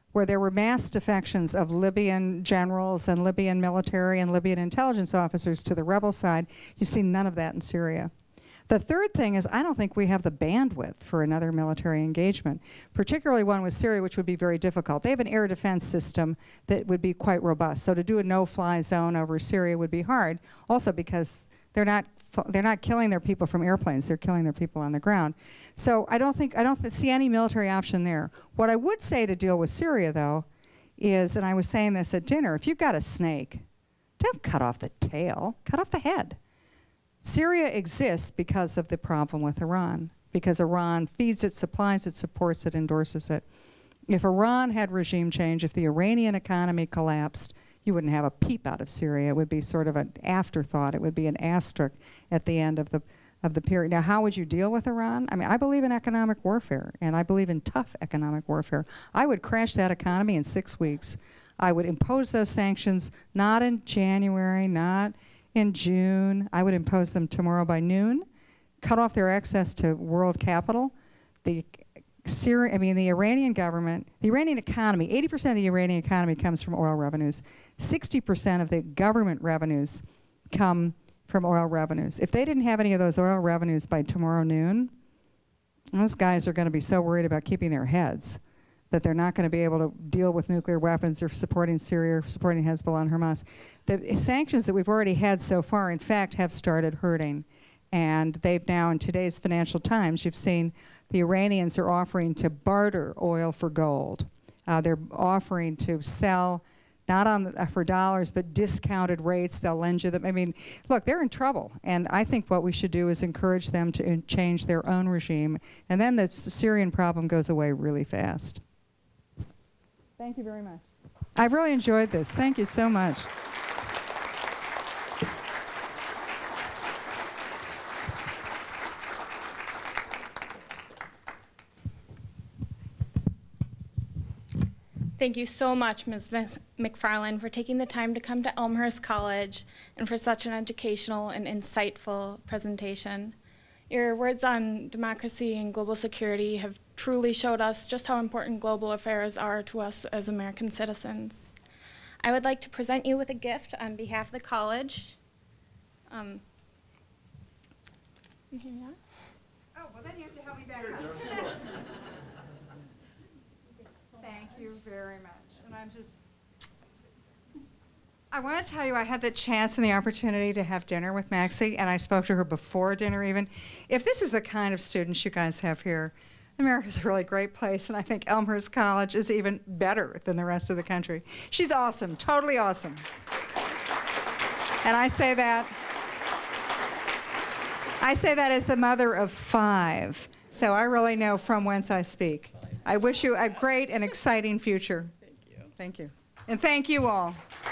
where there were mass defections of Libyan generals and Libyan military and Libyan intelligence officers to the rebel side. You've seen none of that in Syria. The third thing is I don't think we have the bandwidth for another military engagement, particularly one with Syria, which would be very difficult. They have an air defense system that would be quite robust. So to do a no-fly zone over Syria would be hard, also because they're not they're not killing their people from airplanes. They're killing their people on the ground. So I don't think I don't th see any military option there. What I would say to deal with Syria, though, is, and I was saying this at dinner, if you've got a snake, don't cut off the tail, cut off the head. Syria exists because of the problem with Iran, because Iran feeds it, supplies it, supports it, endorses it. If Iran had regime change, if the Iranian economy collapsed, you wouldn't have a peep out of Syria. It would be sort of an afterthought. It would be an asterisk at the end of the of the period. Now, how would you deal with Iran? I mean, I believe in economic warfare, and I believe in tough economic warfare. I would crash that economy in six weeks. I would impose those sanctions not in January, not in June. I would impose them tomorrow by noon, cut off their access to world capital. The Syria, I mean, the Iranian government, the Iranian economy, eighty percent of the Iranian economy comes from oil revenues. sixty percent of the government revenues come from oil revenues. If they didn't have any of those oil revenues by tomorrow noon, those guys are going to be so worried about keeping their heads that they're not going to be able to deal with nuclear weapons or supporting Syria or supporting Hezbollah and Hamas. The sanctions that we've already had so far, in fact, have started hurting. And they've now, in today's Financial Times, you've seen the Iranians are offering to barter oil for gold. Uh, they're offering to sell, not on the, uh, for dollars, but discounted rates. They'll lend you them. I mean, look, they're in trouble. And I think what we should do is encourage them to in change their own regime. And then the, the Syrian problem goes away really fast. Thank you very much. I've really enjoyed this. Thank you so much. Thank you so much, Miz McFarland, for taking the time to come to Elmhurst College and for such an educational and insightful presentation. Your words on democracy and global security have truly showed us just how important global affairs are to us as American citizens. I would like to present you with a gift on behalf of the college. Um, you hear that? Oh, well then you have to help me back up. Thank you very much. And I'm just, I want to tell you, I had the chance and the opportunity to have dinner with Maxie, and I spoke to her before dinner even. If this is the kind of students you guys have here, America's a really great place, and I think Elmhurst College is even better than the rest of the country. She's awesome, totally awesome. And I say that, I say that as the mother of five, so I really know from whence I speak. I wish you a great and exciting future. Thank you. Thank you. And thank you all.